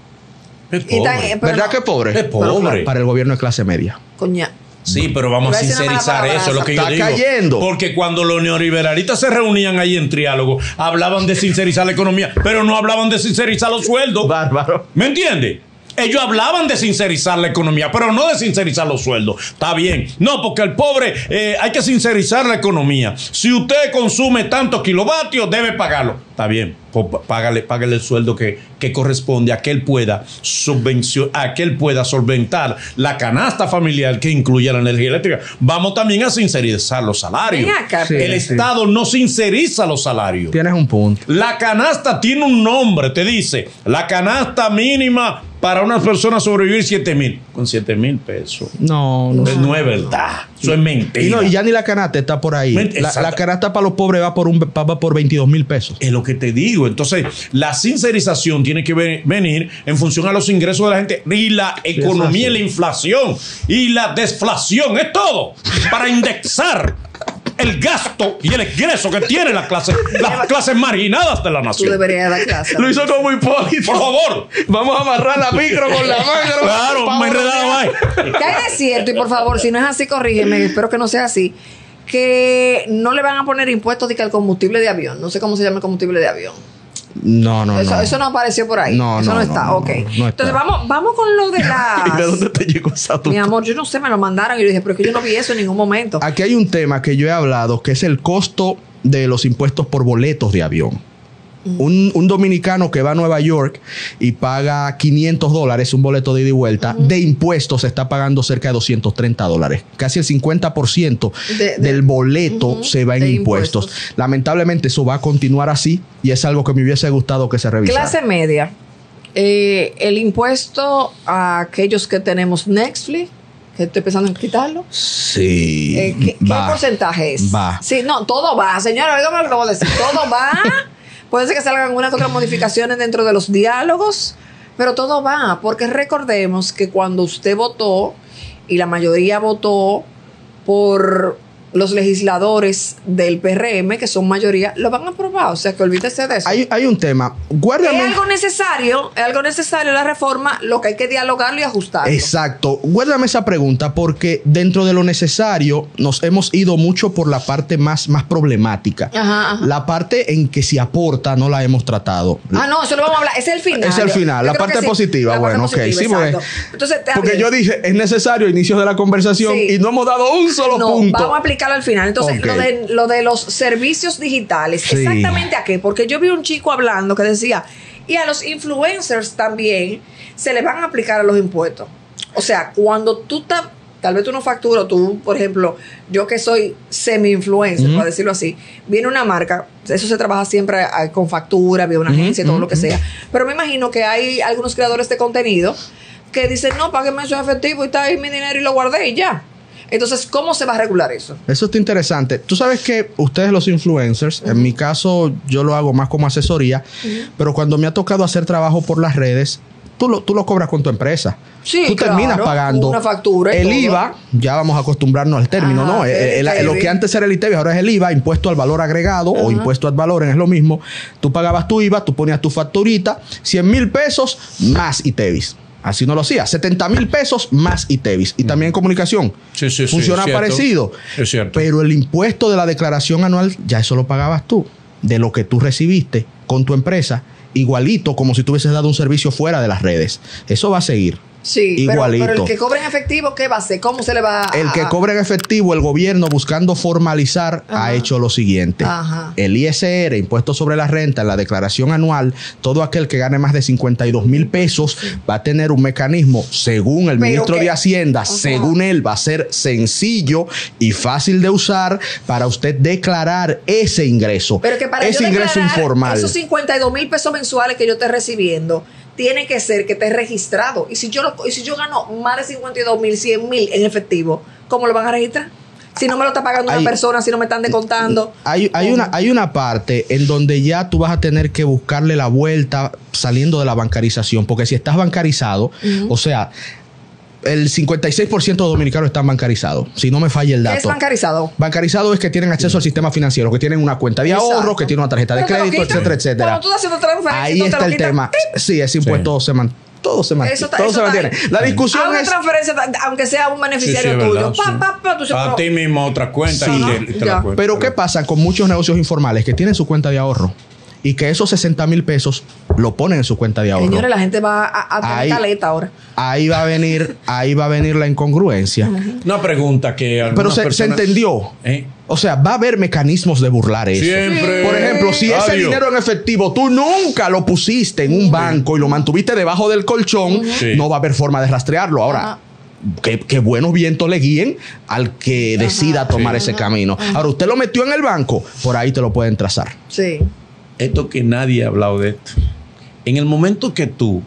Es Y tan- pobre. Pero ¿Verdad no. que es pobre? Es pobre. Para el gobierno es clase media. Coña. Sí, pero vamos Iba a a decir una mala sincerizar palabra. eso, es lo que yo Está digo. cayendo. Porque cuando los neoliberalistas se reunían ahí en triálogo, hablaban de sincerizar la economía, pero no hablaban de sincerizar los sueldos. Bárbaro. ¿Me entiende? Ellos hablaban de sincerizar la economía, pero no de sincerizar los sueldos. Está bien. No, porque el pobre eh, hay que sincerizar la economía. Si usted consume tantos kilovatios, debe pagarlo. Está bien. Pues págale, págale el sueldo que, que corresponde a que él pueda subvencionar, a que él pueda solventar la canasta familiar que incluye la energía eléctrica. Vamos también a sincerizar los salarios. Ven acá, Sí, El sí. Estado no sinceriza los salarios. Tienes un punto. La canasta tiene un nombre, te dice, la canasta mínima para una persona sobrevivir siete mil. Con siete mil pesos. No, no. Pues no es verdad. Eso es mentira. Y, no, y ya ni la canasta está por ahí. Ment- La, exacto. la canasta para los pobres va por un va por veintidós mil pesos. Es lo que te digo. Entonces, la sincerización tiene que ve- venir en función a los ingresos de la gente y la economía y la inflación y la desflación. Es todo para indexar el gasto y el ingreso que tiene la clase, las clases marginadas de la Tú nación. deberías dar clase. Lo hizo como Hipólito. Por favor. Vamos a amarrar la micro con la mano. Claro, me he enredado ahí. Que hay de cierto, y por favor, si no es así, corrígeme, espero que no sea así, que no le van a poner impuestos de que al combustible de avión. No sé cómo se llama el combustible de avión. No, no, Eso no. eso no apareció por ahí. No, eso no, no, está. no, no, ok. no, no está. Entonces vamos, vamos con lo de ¿Y de las. dónde te llegó esa Mi amor, yo no sé, me lo mandaron y yo dije, pero es que yo no vi eso en ningún momento. Aquí hay un tema que yo he hablado, que es el costo de los impuestos por boletos de avión. Un, un dominicano que va a Nueva York y paga quinientos dólares, un boleto de ida y vuelta, de impuestos está pagando cerca de doscientos treinta dólares. Casi el cincuenta por ciento De- de- del boleto Ujú, se va en de impuestos. impuestos. Lamentablemente eso va a continuar así y es algo que me hubiese gustado que se revisara. Clase media. Eh, el impuesto a aquellos que tenemos Netflix, que estoy pensando en quitarlo. Sí. Eh, ¿qué, qué va. porcentaje es? Va. Sí, no, todo va. Señora, oígame lo que voy a decir. Todo va. Puede ser que salgan unas otras modificaciones dentro de los diálogos, pero todo va. Porque recordemos que cuando usted votó, y la mayoría votó por los legisladores del P R M, que son mayoría, lo van a aprobar. O sea, que olvídese de eso. Hay, hay un tema. Guárdame. Es algo necesario, es algo necesario la reforma, lo que hay que dialogarlo y ajustarlo. Exacto. Guárdame esa pregunta porque dentro de lo necesario nos hemos ido mucho por la parte más, más problemática. Ajá, ajá. La parte en que si aporta no la hemos tratado. Ah, no, eso lo vamos a hablar. Ese es el final. Es el final. Yo la creo parte que sí. positiva. La bueno, parte ok. positiva, Sí, porque, Entonces, porque yo dije, es necesario inicios de la conversación Sí. y no hemos dado un solo no, punto. Vamos a aplicarlo al final. Entonces, Ok. lo, de, lo de los servicios digitales, Sí. ¿exactamente a qué? Porque yo vi un chico hablando que decía, y a los influencers también se les van a aplicar a los impuestos. O sea, cuando tú estás, tal vez tú no facturas, tú, por ejemplo, yo que soy semi-influencer, Uh-huh. para decirlo así, viene una marca, eso se trabaja siempre ah, con factura, viene una Uh-huh, agencia, todo uh-huh, lo que sea. Pero me imagino que hay algunos creadores de contenido que dicen, no, págueme eso en efectivo y está ahí mi dinero y lo guardé y ya. Entonces, ¿cómo se va a regular eso? Eso está interesante. Tú sabes que ustedes los influencers, uh-huh. en mi caso yo lo hago más como asesoría, uh-huh. pero cuando me ha tocado hacer trabajo por las redes, tú lo, tú lo cobras con tu empresa. Sí, tú claro, terminas pagando una factura y el todo. I V A, ya vamos a acostumbrarnos al término, Ah, ¿no? okay, el, el, lo que antes era el I T E V ahora es el I V A, impuesto al valor agregado uh-huh. o impuesto al valor, es lo mismo. Tú pagabas tu I V A, tú ponías tu facturita, cien mil pesos más I T E V I S. Así no lo hacía. setenta mil pesos más I T E V I S. Y también en comunicación. Sí, sí, Funciona sí, es parecido. Es cierto. Pero el impuesto de la declaración anual, ya eso lo pagabas tú. De lo que tú recibiste con tu empresa, igualito como si tú hubieses dado un servicio fuera de las redes. Eso va a seguir. Sí, igualito. Pero, pero el que cobre en efectivo, ¿qué va a hacer? ¿Cómo se le va a...? El que cobre en efectivo, el gobierno buscando formalizar, Ajá. ha hecho lo siguiente. Ajá. El I S R, impuesto sobre la renta, en la declaración anual, todo aquel que gane más de cincuenta y dos mil pesos va a tener un mecanismo, según el Pero ministro que- de Hacienda, Ajá. según él, va a ser sencillo y fácil de usar para usted declarar ese ingreso. Pero que para ese yo ingreso declarar informal. esos cincuenta y dos mil pesos mensuales que yo esté recibiendo, tiene que ser que esté registrado. Y si yo lo, y si yo gano más de cincuenta y dos mil, cien mil en efectivo, ¿cómo lo van a registrar? Si no me lo está pagando Hay- una persona, si no me están descontando. Hay, hay, una, hay una parte en donde ya tú vas a tener que buscarle la vuelta saliendo de la bancarización, porque si estás bancarizado, Ujú. o sea, el cincuenta y seis por ciento de dominicanos están bancarizados, si no me falla el ¿Qué dato. es bancarizado? Bancarizado es que tienen acceso al sistema financiero, que tienen una cuenta de Exacto. ahorro, que tienen una tarjeta de Pero te lo crédito, quitan. etcétera, etcétera. Cuando tú estás haciendo transferencia, Ahí tú te está lo el quitan. tema. Sí, ese impuesto se mantiene. Todo se mantiene. Eso está- Todo eso se está mantiene. ahí. La discusión Haz una es... transferencia, aunque sea un beneficiario Sí, sí, es tuyo. verdad, Pa, sí. pa, pa, tú se A pro- ti mismo otra cuenta Sí. y te, y te Ya. la cuenta. Pero ¿qué pasa con muchos negocios informales que tienen su cuenta de ahorro y que esos sesenta mil pesos lo ponen en su cuenta de ahorro? Señores, la gente va a, a tener Ahí- caleta ahora. Ahí va a venir, ahí va a venir la incongruencia. Una pregunta que Pero algunas se, se personas- entendió. ¿Eh? O sea, va a haber mecanismos de burlar eso. Siempre. Por ejemplo, si ese Adiós. dinero en efectivo tú nunca lo pusiste en un banco y lo mantuviste debajo del colchón, Sí. no va a haber forma de rastrearlo. Ahora, Ajá. que, que buenos vientos le guíen al que decida tomar ese camino. Ahora, usted lo metió en el banco, por ahí te lo pueden trazar. Sí. Esto que nadie ha hablado de esto. En el momento que tú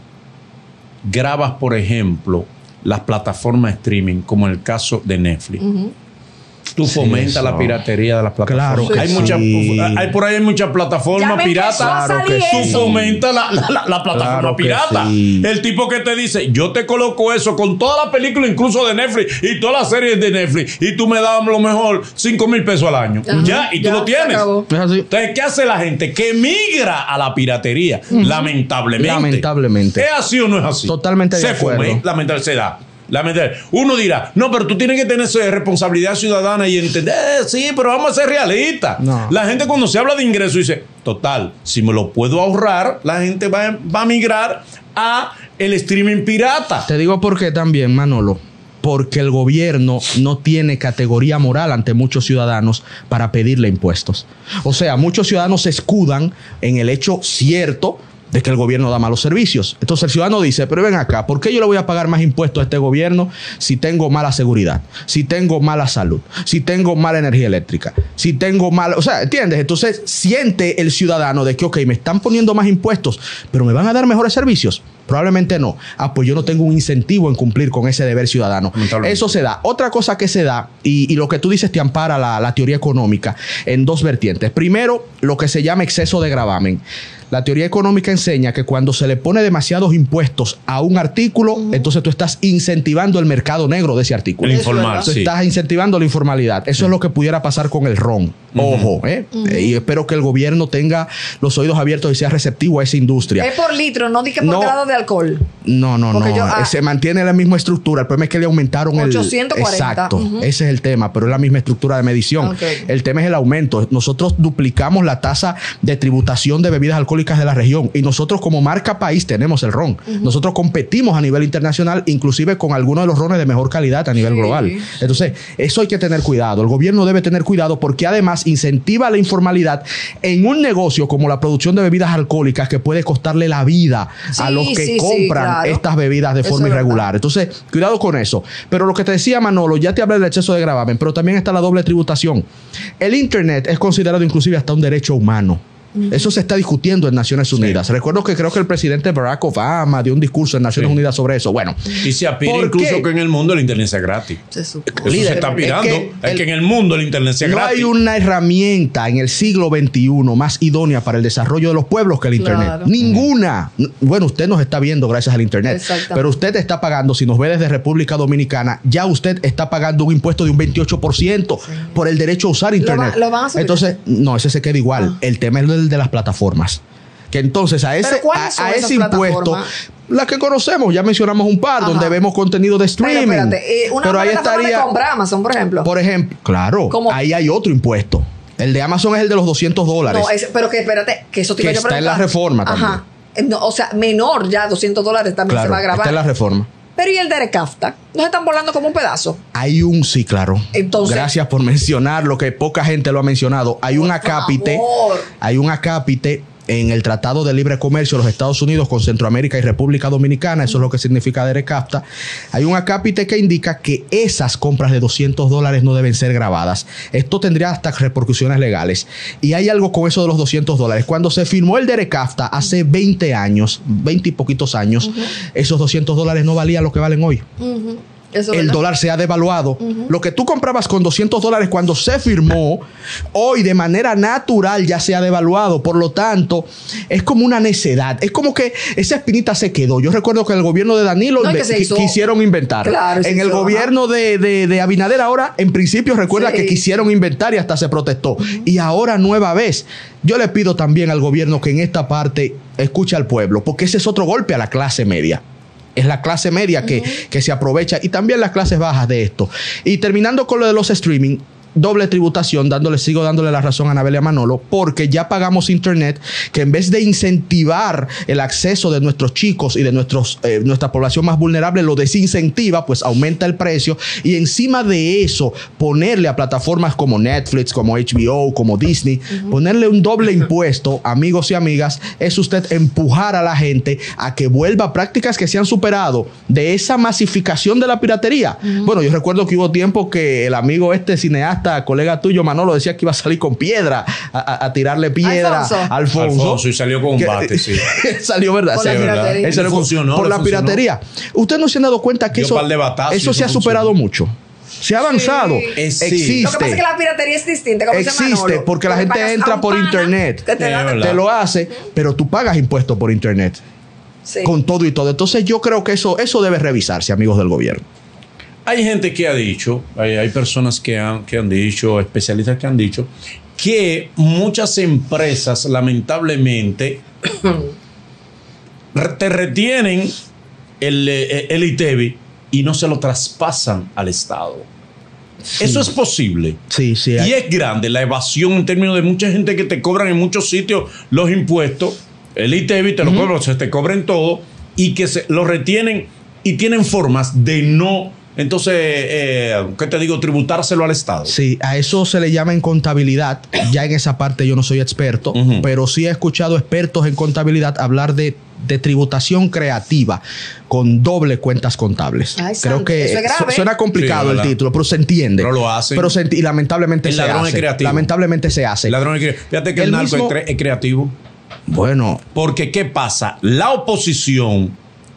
grabas, por ejemplo, las plataformas streaming, como en el caso de Netflix, Ujú. tú Sí, fomentas eso. la piratería de las plataformas. Claro que hay sí. muchas, hay por ahí hay muchas plataformas Ya me piratas. empezó a Claro salir que Tú sí. eso. fomentas la, la, la- la plataforma Claro que pirata. sí. El tipo que te dice, yo te coloco eso con toda la película, incluso de Netflix, y todas las series de Netflix, y tú me das lo mejor cinco mil pesos al año. Ajá. Ya, y tú Ya, lo se tienes. acabó. ¿Es así? Entonces, ¿qué hace la gente? Que migra a la piratería, lamentablemente. Lamentablemente. ¿Es así o no es así? Totalmente de se acuerdo. fomenta, lamentablemente se da. Lamentablemente. Uno dirá, no, pero tú tienes que tener esa responsabilidad ciudadana y entender, eh, sí, pero vamos a ser realistas. No. La gente cuando se habla de ingresos dice, total, si me lo puedo ahorrar, la gente va, va a migrar a el streaming pirata. Te digo por qué también, Manolo. Porque el gobierno no tiene categoría moral ante muchos ciudadanos para pedirle impuestos. O sea, muchos ciudadanos se escudan en el hecho cierto de que el gobierno da malos servicios. Entonces el ciudadano dice, pero ven acá, ¿por qué yo le voy a pagar más impuestos a este gobierno si tengo mala seguridad, si tengo mala salud, si tengo mala energía eléctrica, si tengo mala... O sea, ¿entiendes? Entonces siente el ciudadano de que, ok, me están poniendo más impuestos, pero me van a dar mejores servicios. Probablemente no. Ah, pues yo no tengo un incentivo en cumplir con ese deber ciudadano. Eso se da. Otra cosa que se da, y, y lo que tú dices te ampara la, la teoría económica en dos vertientes. Primero, lo que se llama exceso de gravamen. La teoría económica enseña que cuando se le pone demasiados impuestos a un artículo, uh-huh. entonces tú estás incentivando el mercado negro de ese artículo. El informal, tú sí. estás incentivando la informalidad. Eso uh-huh. es lo que pudiera pasar con el ron. Uh-huh. Ojo, ¿eh? Uh-huh. eh, Y espero que el gobierno tenga los oídos abiertos y sea receptivo a esa industria. Es por litro, no di que por no, grado de alcohol. No, no, Porque no. Yo, ah, se mantiene la misma estructura. El problema es que le aumentaron ochocientos cuarenta. el... Exacto. Uh-huh. Ese es el tema, pero es la misma estructura de medición. Okay. El tema es el aumento. Nosotros duplicamos la tasa de tributación de bebidas alcohólicas de la región. Y nosotros como marca país tenemos el ron. Uh-huh. Nosotros competimos a nivel internacional, inclusive con algunos de los rones de mejor calidad a nivel sí. global. Entonces, eso hay que tener cuidado. El gobierno debe tener cuidado porque además incentiva la informalidad en un negocio como la producción de bebidas alcohólicas que puede costarle la vida sí, a los que sí, compran sí, claro. estas bebidas de eso forma irregular. Entonces, cuidado con eso. Pero lo que te decía Manolo, ya te hablé del exceso de gravamen, pero también está la doble tributación. El Internet es considerado inclusive hasta un derecho humano. Uh-huh. Eso se está discutiendo en Naciones Unidas. Sí. Recuerdo que creo que el presidente Barack Obama dio un discurso en Naciones sí. Unidas sobre eso. Bueno, y se aspira incluso qué? que en el mundo el internet sea gratis. Se supone. Eso se está aspirando. Es que, el, es que en el mundo el internet sea no gratis. No hay una herramienta en el siglo veintiuno más idónea para el desarrollo de los pueblos que el internet. Claro. Ninguna. Uh-huh. Bueno, usted nos está viendo gracias al internet. Pero usted está pagando, si nos ve desde República Dominicana, ya usted está pagando un impuesto de un veintiocho por ciento sí. por el derecho a usar internet. ¿Lo va, lo van a subir? Entonces, no, ese se queda igual. Ah. El tema es el de las plataformas. Que entonces a ese, a, a ese impuesto, las que conocemos, ya mencionamos un par, Ajá. donde vemos contenido de streaming. Pero, espérate, eh, una pero ahí estaría. Comprar Amazon, por ejemplo. Por ejemplo, claro, ¿Cómo? Ahí hay otro impuesto. El de Amazon es el de los doscientos dólares. No, es, pero que espérate, que eso te que está en la reforma también. Ajá. No, o sea, menor ya, doscientos dólares también claro, se va a grabar. Está en la reforma. Pero ¿y el de Recafta? ¿Nos están volando como un pedazo? Hay un, sí, claro. Entonces, gracias por mencionar lo que poca gente lo ha mencionado. Hay un acápite. Hay un acápite en el Tratado de Libre Comercio de los Estados Unidos con Centroamérica y República Dominicana. Eso es lo que significa DERECAFTA. Hay un acápite que indica que esas compras de doscientos dólares no deben ser grabadas. Esto tendría hasta repercusiones legales. Y hay algo con eso de los doscientos dólares. Cuando se firmó el DERECAFTA hace veinte años, veinte y poquitos años, uh-huh. esos doscientos dólares no valían lo que valen hoy. Uh-huh. Eso, el dólar se ha devaluado. Uh-huh. Lo que tú comprabas con doscientos dólares cuando se firmó, hoy de manera natural ya se ha devaluado. Por lo tanto, es como una necedad. Es como que esa espinita se quedó. Yo recuerdo que el gobierno de Danilo no, inve- hizo, quisieron inventar. Claro, en el hizo, gobierno de, de, de Abinader ahora, en principio, recuerda sí. que quisieron inventar y hasta se protestó. Uh-huh. Y ahora nueva vez. Yo le pido también al gobierno que en esta parte escuche al pueblo, porque ese es otro golpe a la clase media. Es la clase media que, uh-huh. que se aprovecha y también las clases bajas de esto. Y terminando con lo de los streaming, doble tributación, dándole, sigo dándole la razón a Anabel y a Manolo, porque ya pagamos internet, que en vez de incentivar el acceso de nuestros chicos y de nuestros, eh, nuestra población más vulnerable, lo desincentiva, pues aumenta el precio, y encima de eso, ponerle a plataformas como Netflix, como H B O, como Disney, uh-huh. ponerle un doble impuesto, amigos y amigas, es usted empujar a la gente a que vuelva a prácticas que se han superado de esa masificación de la piratería. Uh-huh. Bueno, yo recuerdo que hubo tiempo que el amigo este cineasta, colega tuyo Manolo, decía que iba a salir con piedra a, a, a tirarle piedra Alfonso. a Alfonso. Alfonso y salió con un bate, sí. Salió, ¿verdad? Por sí, la piratería. Eso funcionó, por la funcionó. piratería. Ustedes no se han dado cuenta que eso, eso se ha superado mucho. Se ha avanzado. Sí. Existe. Lo que pasa es que la piratería es distinta. Como Existe porque la gente entra por internet, te, te, te lo hace, pero tú pagas impuestos por internet. Sí. Con todo y todo. Entonces yo creo que eso, eso debe revisarse, amigos del gobierno. Hay gente que ha dicho, hay, hay personas que han, que han dicho, especialistas que han dicho, que muchas empresas, lamentablemente, te retienen el, el I T E V I y no se lo traspasan al Estado. Sí. Eso es posible. Sí, sí. Hay. Y es grande la evasión en términos de mucha gente que te cobran en muchos sitios los impuestos. El I T E V I te lo uh-huh. cobran, se te cobren todo y que se lo retienen y tienen formas de no. Entonces, eh, ¿qué te digo? Tributárselo al Estado. Sí, a eso se le llama en contabilidad. Ya en esa parte yo no soy experto, uh-huh. pero sí he escuchado expertos en contabilidad hablar de, de tributación creativa con doble cuentas contables. Ay, Creo que eso es grave. Suena complicado sí, el título, pero se entiende. Pero lo hacen. Pero se enti- y lamentablemente el se ladrón hace. Es creativo. Lamentablemente se hace. El ladrón es creativo. Fíjate que el, el narco mismo... es, cre- es creativo. Bueno. Porque, ¿qué pasa? La oposición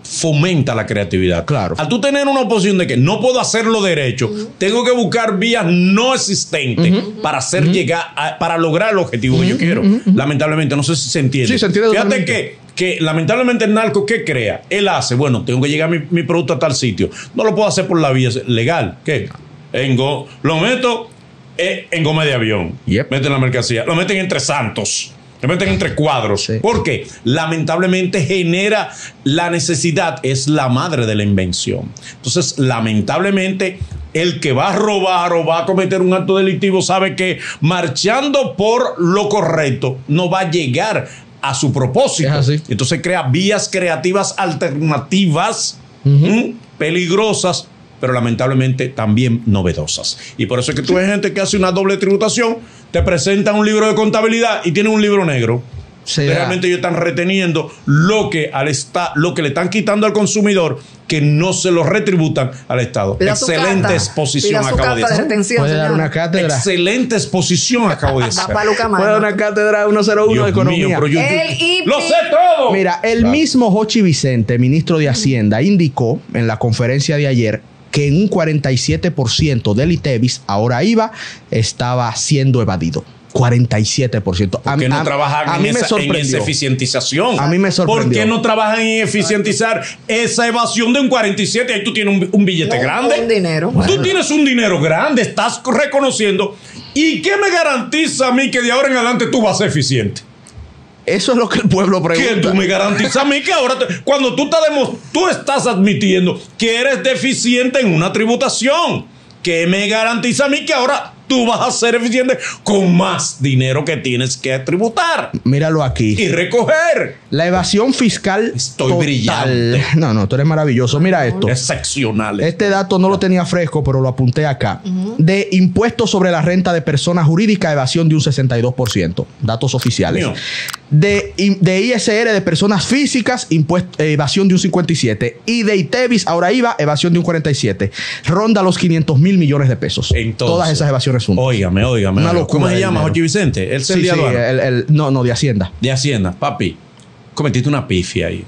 fomenta la creatividad. Claro. Al tú tener una oposición de que no puedo hacerlo derecho, uh-huh. tengo que buscar vías no existentes uh-huh. para hacer uh-huh. llegar a, para lograr el objetivo uh-huh. que yo quiero. Uh-huh. Lamentablemente, no sé si se entiende. Sí, se entiende. Fíjate totalmente. que, que lamentablemente el narco, ¿qué crea? Él hace, bueno, tengo que llegar mi, mi producto a tal sitio. No lo puedo hacer por la vía legal. ¿Qué? En go, lo meto eh, en goma de avión. Yep. Meten la mercancía. Lo meten entre santos. Lo meten entre cuadros. Sí. Porque lamentablemente genera la necesidad, es la madre de la invención. Entonces, lamentablemente, el que va a robar o va a cometer un acto delictivo sabe que marchando por lo correcto no va a llegar a su propósito. Es así. Entonces crea vías creativas alternativas, uh-huh. ¿m? peligrosas, pero lamentablemente también novedosas. Y por eso es que tú ves gente que hace una doble tributación, te presenta un libro de contabilidad y tiene un libro negro. Sí, realmente ellos están reteniendo lo que al esta, lo que le están quitando al consumidor, que no se lo retributan al Estado. Pida Excelente exposición acabo de hacer. Puede dar una cátedra. Excelente exposición acabo de hacer. Puede dar una cátedra ciento uno Dios de economía. Mío, pero yo, el I P I. ¡Lo sé todo! Mira, el claro. mismo Jochi Vicente, ministro de Hacienda, indicó en la conferencia de ayer que en un cuarenta y siete por ciento del ITEVIS, ahora I V A, estaba siendo evadido. cuarenta y siete por ciento. ¿Por qué no a, trabajan a en, mí esa, me sorprendió. en esa eficientización? A mí me sorprendió. ¿Por qué no trabajan en eficientizar esa evasión de un cuarenta y siete? Ahí tú tienes un, un billete no, grande. Un dinero. Tú bueno. tienes un dinero grande, estás reconociendo. ¿Y qué me garantiza a mí que de ahora en adelante tú vas a ser eficiente? Eso es lo que el pueblo pregunta. ¿Qué tú me garantizas a mí que ahora, te, cuando tú, te demos, tú estás admitiendo que eres deficiente en una tributación? ¿Qué me garantiza a mí que ahora tú vas a ser eficiente con más dinero que tienes que tributar? Míralo aquí. Y recoger. La evasión fiscal. Estoy total. brillante. No, no, tú eres maravilloso. Mira esto. Excepcional. Este dato no lo tenía fresco, pero lo apunté acá. Uh-huh. De impuestos sobre la renta de personas jurídicas, evasión de un sesenta y dos por ciento. Datos oficiales. Mío. De, de I S R de personas físicas, impuesto, evasión de un cincuenta y siete. Y de ITEVIS, ahora I V A, evasión de un cuarenta y siete. Ronda los quinientos mil millones de pesos. Entonces, todas esas evasiones juntas. Óigame, óigame. Una locura. ¿Cómo se llama, Jochi Vicente? ¿El sí, sí, el, el, no, no, de Hacienda. De Hacienda. Papi, cometiste una pifia ahí.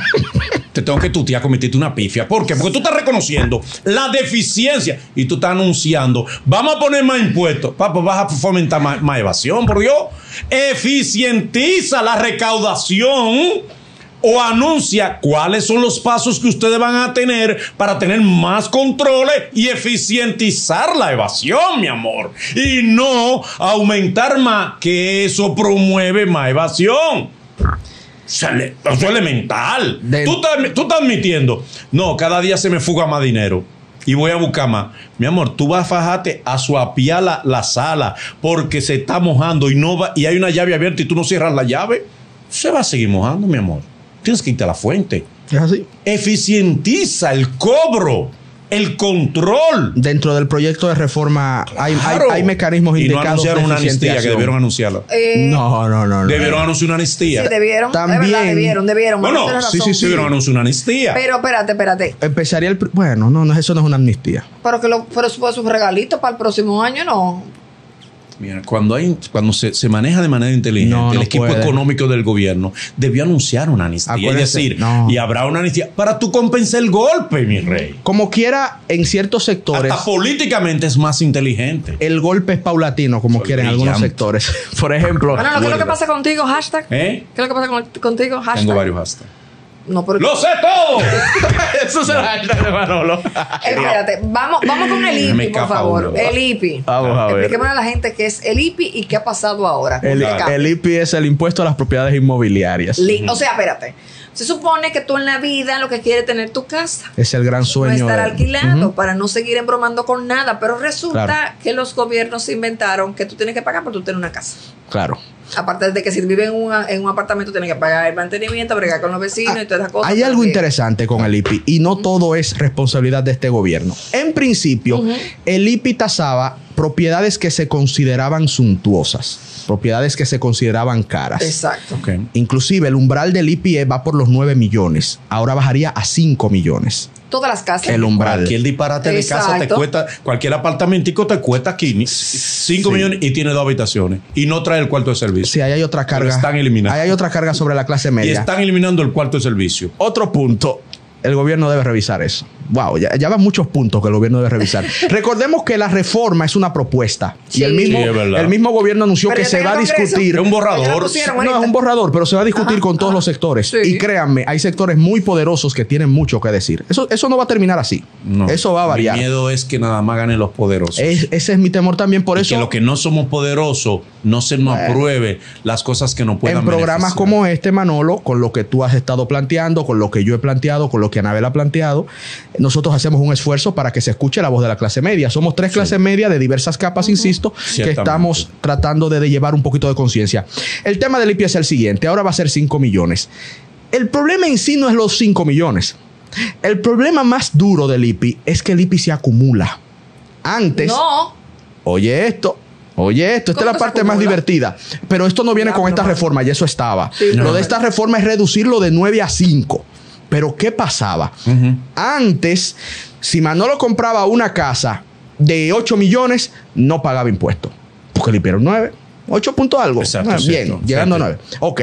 Te tengo que tutear, cometiste una pifia. ¿Por qué? Porque tú estás reconociendo la deficiencia y tú estás anunciando, vamos a poner más impuestos. Papi, vas a fomentar más, más evasión, por Dios. Eficientiza la recaudación o anuncia cuáles son los pasos que ustedes van a tener para tener más controles y eficientizar la evasión, mi amor. Y no aumentar más, que eso promueve más evasión. Eso es elemental. De... Tú, estás, tú estás admitiendo, no, cada día se me fuga más dinero y voy a buscar más. Mi amor, tú vas a fajarte a suapiar la, la sala porque se está mojando y, no va, y hay una llave abierta y tú no cierras la llave. Se va a seguir mojando, mi amor. Tienes que irte a la fuente. Es así. Eficientiza el cobro, el control. Dentro del proyecto de reforma hay, claro. hay, hay mecanismos y indicados. Y no anunciaron una amnistía, que debieron anunciarla. Eh, no, no, no, no. Debieron no. anunciar una amnistía. Sí, debieron. También. Verdad, debieron, debieron. Bueno, no, sí, sí, sí. Debieron anunciar una amnistía. Pero espérate, espérate. Empezaría el... Bueno, no, no, eso no es una amnistía. Pero que lo, pero fue su regalito para el próximo año, no. Mira, cuando hay, cuando se, se maneja de manera inteligente, no, no el equipo puede. económico del gobierno debió anunciar una amnistía. Acuérdese, es decir, no. y habrá una amnistía para tú compensar el golpe, mi rey. Como quiera, en ciertos sectores. Hasta políticamente es más inteligente. El golpe es paulatino, como Soy quieren brillante. algunos sectores. Por ejemplo. Bueno, ¿qué es lo que pasa contigo? Hashtag. ¿Eh? ¿Qué es lo que pasa con, contigo? Hashtag. Tengo varios hashtags. No, pero... ¡Lo sé todo! Eso es el hashtag de Manolo. Espérate, vamos, vamos con el I P I, por favor. Uno, el I P I. Vamos a ver. Expliquémosle a la gente qué es el I P I y qué ha pasado ahora. El, el I P I es el impuesto a las propiedades inmobiliarias. Li- o sea, espérate. Se supone que tú en la vida lo que quieres es tener tu casa. Es el gran sueño. No estar de... alquilando uh-huh. para no seguir embromando con nada. Pero resulta claro. que los gobiernos inventaron que tú tienes que pagar por tú tener una casa. Claro. Aparte de que si vives en, una, en un apartamento tienes que pagar el mantenimiento, bregar con los vecinos ah, y todas esas cosas. Hay algo también. interesante con el I P I y no uh-huh. todo es responsabilidad de este gobierno. En principio, uh-huh. el I P I tasaba propiedades que se consideraban suntuosas, propiedades que se consideraban caras. Exacto. Okay. Inclusive el umbral del I P I va por los nueve millones. Ahora bajaría a cinco millones. Todas las casas. El umbral. Cualquier disparate de casa te cuesta, cualquier apartamentico te cuesta aquí cinco sí. millones y tiene dos habitaciones y no trae el cuarto de servicio. Sí, ahí hay otra carga. Pero están eliminando. Ahí hay otra carga sobre la clase media. Y están eliminando el cuarto de servicio. Otro punto. el gobierno debe revisar eso. Wow, ya, ya van muchos puntos que el gobierno debe revisar. Recordemos que la reforma es una propuesta. Sí. Y el mismo, sí, el mismo gobierno anunció pero que se va a discutir. Es un borrador. No, es un borrador, pero se va a discutir ajá, con todos ajá. los sectores. Sí. Y créanme, hay sectores muy poderosos que tienen mucho que decir. Eso, eso no va a terminar así. No. Eso va a variar. Mi miedo es que nada más ganen los poderosos. Es, ese es mi temor también. Por y eso. Que lo que no somos poderosos no se nos bueno, apruebe las cosas que no puedan en programas beneficiar. Como este, Manolo, con lo que tú has estado planteando, con lo que yo he planteado, con lo que Anabel ha planteado, nosotros hacemos un esfuerzo para que se escuche la voz de la clase media. Somos tres sí. clases medias de diversas capas, uh-huh. insisto, que estamos tratando de, de llevar un poquito de conciencia. El tema del I P I es el siguiente. Ahora va a ser cinco millones. El problema en sí no es los cinco millones. El problema más duro del I P I es que el I P I se acumula. Antes... No. Oye esto... Oye, esto, esta es la parte más divertida. Pero esto no viene ya, con esta no. reforma, y eso estaba. Sí, no. Lo de esta reforma es reducirlo de nueve a cinco. Pero ¿qué pasaba? Uh-huh. Antes, si Manolo compraba una casa de ocho millones, no pagaba impuestos. Porque le hicieron nueve, ocho punto algo. Exacto, ah, bien, cierto, llegando cierto. a nueve. Ok.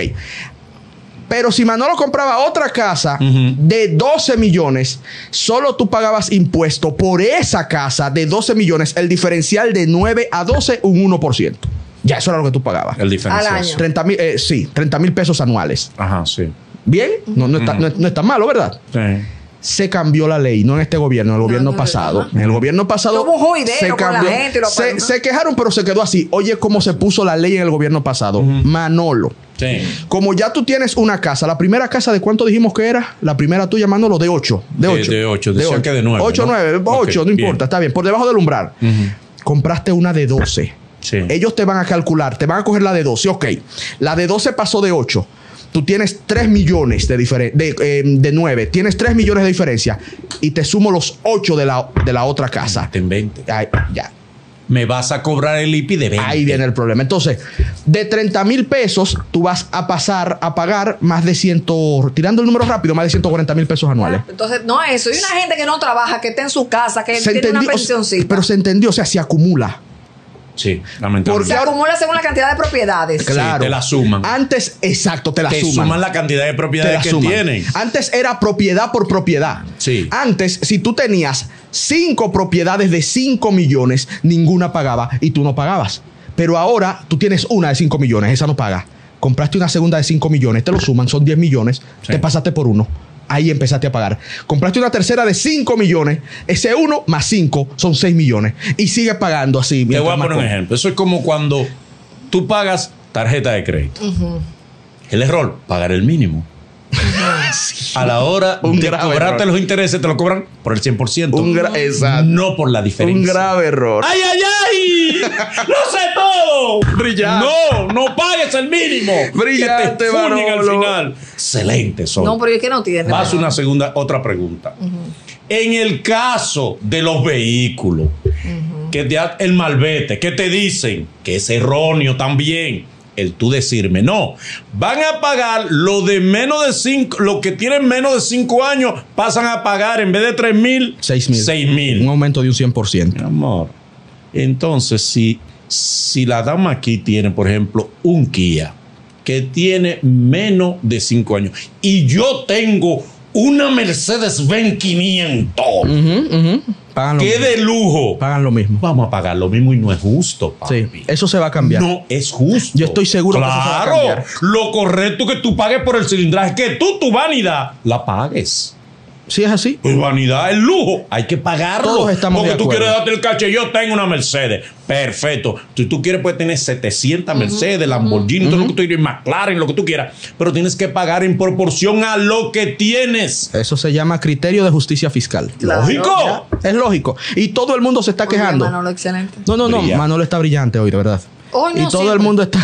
Pero si Manolo compraba otra casa uh-huh. de doce millones, solo tú pagabas impuesto por esa casa de doce millones, el diferencial de nueve a doce, un uno por ciento. Ya, eso era lo que tú pagabas. El diferencial. Al año. treinta mil, eh, sí, treinta mil pesos anuales. Ajá, sí. Bien, no, no, está, uh-huh. no, no está malo, ¿verdad? Sí. Se cambió la ley, no en este gobierno, en el gobierno no, no, pasado. No. En el gobierno pasado se cambió. La gente, se, se quejaron, pero se quedó así. Oye, cómo se puso la ley en el gobierno pasado. Uh-huh. Manolo. Sí. Como ya tú tienes una casa, la primera casa de cuánto dijimos que era, la primera tuya, Manolo, de ocho. De ocho. De ocho, de ocho. De nueve. ocho, nueve, ocho, no importa, está bien. Por debajo del umbral. Uh-huh. Compraste una de doce. Sí. Ellos te van a calcular, te van a coger la de doce. Ok, la de doce pasó de ocho. Tú tienes tres millones de diferencia, de, eh, de nueve, tienes tres millones de diferencia y te sumo los ocho de la, de la otra casa. En veinte. Ay, ya. Me vas a cobrar el I P I de veinte. Ahí viene el problema. Entonces, de treinta mil pesos, tú vas a pasar a pagar más de cien, tirando el número rápido, más de ciento cuarenta mil pesos anuales. Entonces, no eso. Y una gente que no trabaja, que está en su casa, que se tiene entendió, una pensioncita. Pero se entendió, o sea, se acumula. Sí, lamentablemente. Se acumula según la cantidad de propiedades. Claro. Sí, te la suman. Antes, exacto, te la te suman. Te suman la cantidad de propiedades que suman. tienen. Antes era propiedad por propiedad. Sí. Antes, si tú tenías cinco propiedades de cinco millones, ninguna pagaba y tú no pagabas. Pero ahora tú tienes una de cinco millones, esa no paga. Compraste una segunda de cinco millones, te lo suman, son diez millones, sí. Te pasaste por uno. Ahí empezaste a pagar. Compraste una tercera de cinco millones. Ese uno más cinco son seis millones. Y sigues pagando así. Te voy a poner un ejemplo. Eso es como cuando tú pagas tarjeta de crédito. Uh-huh. El error, pagar el mínimo. Uh-huh. A la hora un de cobrarte error. Los intereses, te lo cobran por el cien por ciento. Un gra- exacto. No por la diferencia. Un grave error. ¡Ay, ay, ay! ¡Lo sé todo! Brillante. No, no pagues el mínimo. Brillante, que te funen al final. Excelente, Sol. No, pero es que no tiene. Vas a una segunda, otra pregunta. Uh-huh. En el caso de los vehículos, uh-huh. que te, el malvete, que te dicen que es erróneo también. El tú decirme, no, van a pagar lo de menos de cinco, lo que tienen menos de cinco años, pasan a pagar en vez de tres mil, seis mil. Seis mil. Un aumento de un cien por ciento. Mi amor. Entonces, si, si la dama aquí tiene, por ejemplo, un Kia que tiene menos de cinco años y yo tengo una Mercedes-Benz quinientos, uh-huh, uh-huh. que de lujo, pagan lo mismo. Vamos a pagar lo mismo y no es justo, papi. Sí, eso se va a cambiar. No es justo. Yo estoy seguro claro, que eso se va a cambiar. Lo correcto que tú pagues por el cilindraje, que tú tu vanidad la pagues. Si es así. Pues vanidad, el lujo, hay que pagarlo. Todos estamos porque de tú acuerdo. quieres darte el caché. Yo tengo una Mercedes. Perfecto. Si tú quieres, puedes tener setecientas uh-huh. Mercedes, Lamborghini, uh-huh. todo lo que tú quieras, McLaren, lo que tú quieras. Pero tienes que pagar en proporción a lo que tienes. Eso se llama criterio de justicia fiscal. Claro, ¿lógico? Ya. Es lógico. Y todo el mundo se está Muy quejando. Bien, Manolo, excelente. No, no, no. Brilla. Manolo está brillante hoy, de verdad. Oh, no, y todo siempre. el mundo está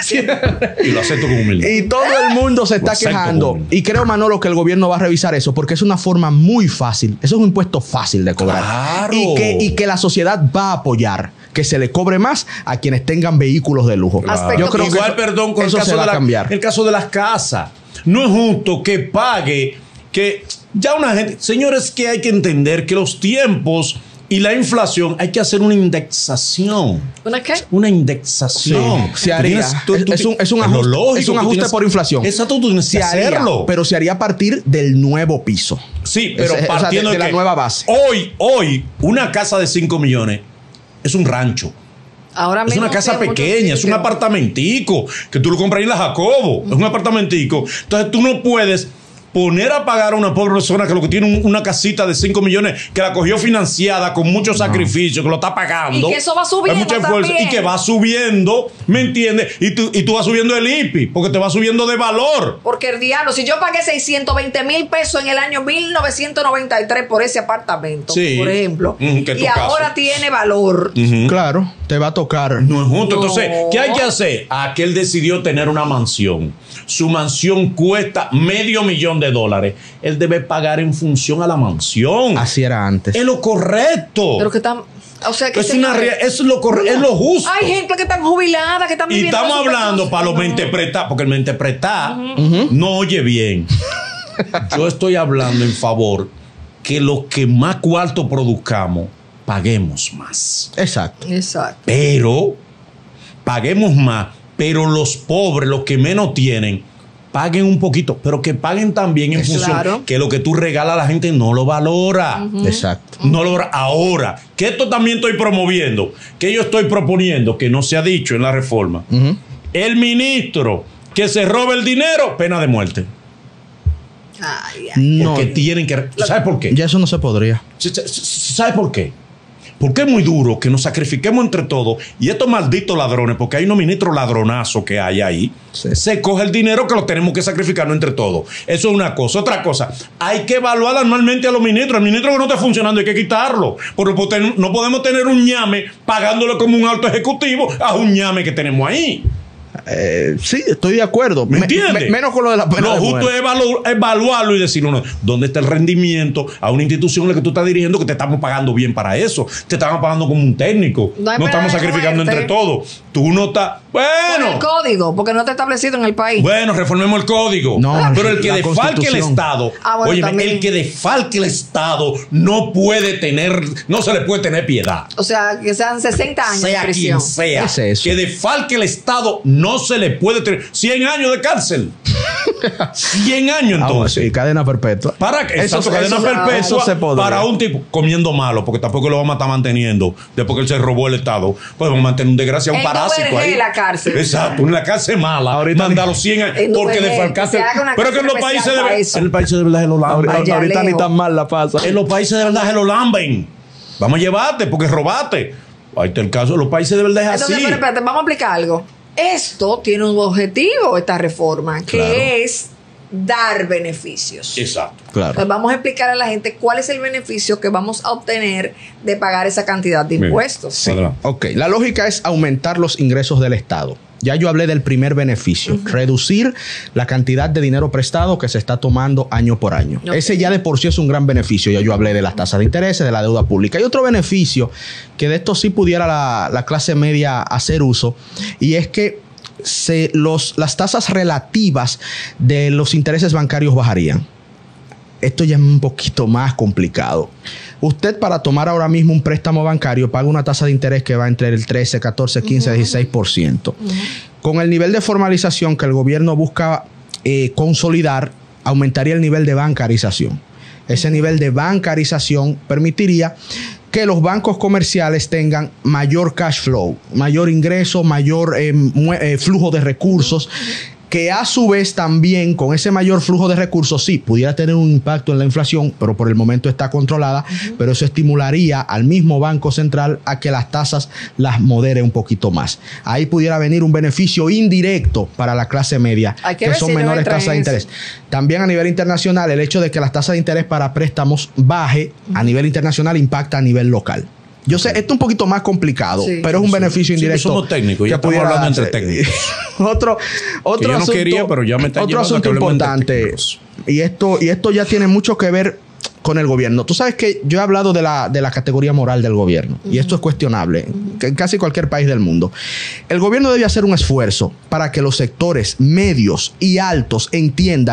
y lo acepto con humildad. Y todo el mundo se está quejando. Y creo, Manolo, que el gobierno va a revisar eso porque es una forma muy fácil. Eso es un impuesto fácil de cobrar. Claro. Y que, y que la sociedad va a apoyar que se le cobre más a quienes tengan vehículos de lujo. Claro. Yo creo Igual, que perdón, con eso el caso se va de la, a cambiar. El caso de las casas. No es justo que pague, que ya una gente... Señores, que hay que entender que los tiempos... Y la inflación, hay que hacer una indexación. ¿Una qué? Una indexación. Sí, se haría. Tú tienes, tú, es, un, es un ajuste, lógico, es un ajuste tienes, por inflación. Exacto, tú tienes se que haría, hacerlo. Pero se haría a partir del nuevo piso. Sí, Sí, pero es, partiendo o sea, de, de de, la que nueva base. Hoy, hoy, una casa de cinco millones es un rancho. Ahora Es una casa pequeña, es un apartamentico que tú lo compras ahí en la Jacobo. Uh-huh. Es un apartamentico. Entonces tú no puedes poner a pagar a una pobre persona que lo que tiene un, una casita de cinco millones que la cogió financiada con mucho no. sacrificio, que lo está pagando. Y que eso va subiendo mucha esfuerzo, y que va subiendo, ¿me entiendes? Y tú, y tú vas subiendo el I P I, porque te va subiendo de valor. Porque el diablo, si yo pagué seiscientos veinte mil pesos en el año mil novecientos noventa y tres por ese apartamento, sí. por ejemplo, uh-huh, y ahora tiene valor. Uh-huh. Claro, te va a tocar. No es justo. No. Entonces, ¿qué hay que hacer? Aquel decidió tener una mansión. Su mansión cuesta medio millón de dólares. Él debe pagar en función a la mansión. Así era antes. Es lo correcto. Pero que están, o sea, que es, una, es lo correcto, es lo justo. Hay gente que están jubiladas, que están viviendo. Y estamos hablando para los mentepretá, porque el mentepretá uh-huh. no oye bien. Yo estoy hablando en favor que los que más cuarto produzcamos paguemos más. Exacto. Exacto. Pero paguemos más. Pero los pobres, los que menos tienen, paguen un poquito, pero que paguen también en es función claro. que lo que tú regalas a la gente no lo valora. Uh-huh. Exacto. No lo valora. Ahora, que esto también estoy promoviendo, que yo estoy proponiendo, que no se ha dicho en la reforma, uh-huh. el ministro que se robe el dinero, pena de muerte. Ay, ay. No. Porque tienen que... ¿Sabes por qué? Ya eso no se podría. ¿Sabes por qué? Porque es muy duro que nos sacrifiquemos entre todos y estos malditos ladrones, porque hay unos ministros ladronazos que hay ahí, sí. se coge el dinero que lo tenemos que sacrificarnos entre todos. Eso es una cosa. Otra cosa, hay que evaluar anualmente a los ministros. El ministro que no está funcionando hay que quitarlo. Porque no podemos tener un ñame pagándole como un alto ejecutivo a un ñame que tenemos ahí. Eh, sí, estoy de acuerdo. ¿Me entiendes? Me, menos con lo de la pena. Lo de justo es evalu evaluarlo y decir, no, no, ¿dónde está el rendimiento a una institución en la que tú estás dirigiendo que te estamos pagando bien para eso? Te estamos pagando como un técnico. No, no estamos sacrificando entre todos. Tú no estás... Bueno. Por el código, porque no está establecido en el país. Bueno, reformemos el código. No, pero el que defalque el Estado, ah, bueno, oye, el que defalque el Estado no puede tener, no se le puede tener piedad. O sea, que sean sesenta años sea de prisión. Quien sea, ¿qué es eso? Que defalque el Estado no se le puede tener cien años de cárcel. cien años entonces. Ah, sí, cadena perpetua. ¿Para qué? Eso, Exacto, cadena eso, perpetua eso se para un tipo comiendo malo, porque tampoco lo vamos a estar manteniendo después que él se robó el Estado. Pues vamos a mantener un desgraciado, un parásito ahí. En la cárcel. Exacto, en la cárcel mala. Ahorita mandarlo cien años porque defalcaste. Pero que en los países de en el país de verdad se lo lamben. Ahorita, ahorita ni tan mal la pasa. En los países de verdad se lo lamben. Vamos a llevarte porque robaste. Ahí está el caso. Los países de verdad es Entonces, así. Pero espérate, vamos a explicar algo. Esto tiene un objetivo, esta reforma, que claro. es dar beneficios. Exacto. Claro. Entonces vamos a explicar a la gente cuál es el beneficio que vamos a obtener de pagar esa cantidad de impuestos. Sí. Ok, la lógica es aumentar los ingresos del Estado. Ya yo hablé del primer beneficio, uh-huh. reducir la cantidad de dinero prestado que se está tomando año por año. Okay. Ese ya de por sí es un gran beneficio. Ya yo hablé de las tasas de interés, de la deuda pública. Hay otro beneficio que de esto sí pudiera la, la clase media hacer uso, y es que se, los, las tasas relativas de los intereses bancarios bajarían. Esto ya es un poquito más complicado. Usted, para tomar ahora mismo un préstamo bancario, paga una tasa de interés que va entre el trece, catorce, quince, uh-huh. dieciséis por ciento. Uh-huh. Con el nivel de formalización que el gobierno busca eh, consolidar, aumentaría el nivel de bancarización. Ese nivel de bancarización permitiría que los bancos comerciales tengan mayor cash flow, mayor ingreso, mayor eh, eh, flujo de recursos, que a su vez también con ese mayor flujo de recursos sí pudiera tener un impacto en la inflación, pero por el momento está controlada, uh-huh. pero eso estimularía al mismo Banco Central a que las tasas las modere un poquito más. Ahí pudiera venir un beneficio indirecto para la clase media, Hay que, que son si menores tasas de interés. También a nivel internacional, el hecho de que las tasas de interés para préstamos baje uh-huh. a nivel internacional impacta a nivel local. Yo sé, esto es un poquito más complicado, sí, pero es un sí, beneficio indirecto. Sí, somos técnicos, ya estamos hablando entre técnicos. otro otro que yo no asunto, quería, pero ya me está otro asunto importante, y esto, y esto ya tiene mucho que ver con el gobierno. Tú sabes que yo he hablado de la, de la categoría moral del gobierno, uh-huh. y esto es cuestionable uh-huh. en casi cualquier país del mundo. El gobierno debe hacer un esfuerzo para que los sectores medios y altos entiendan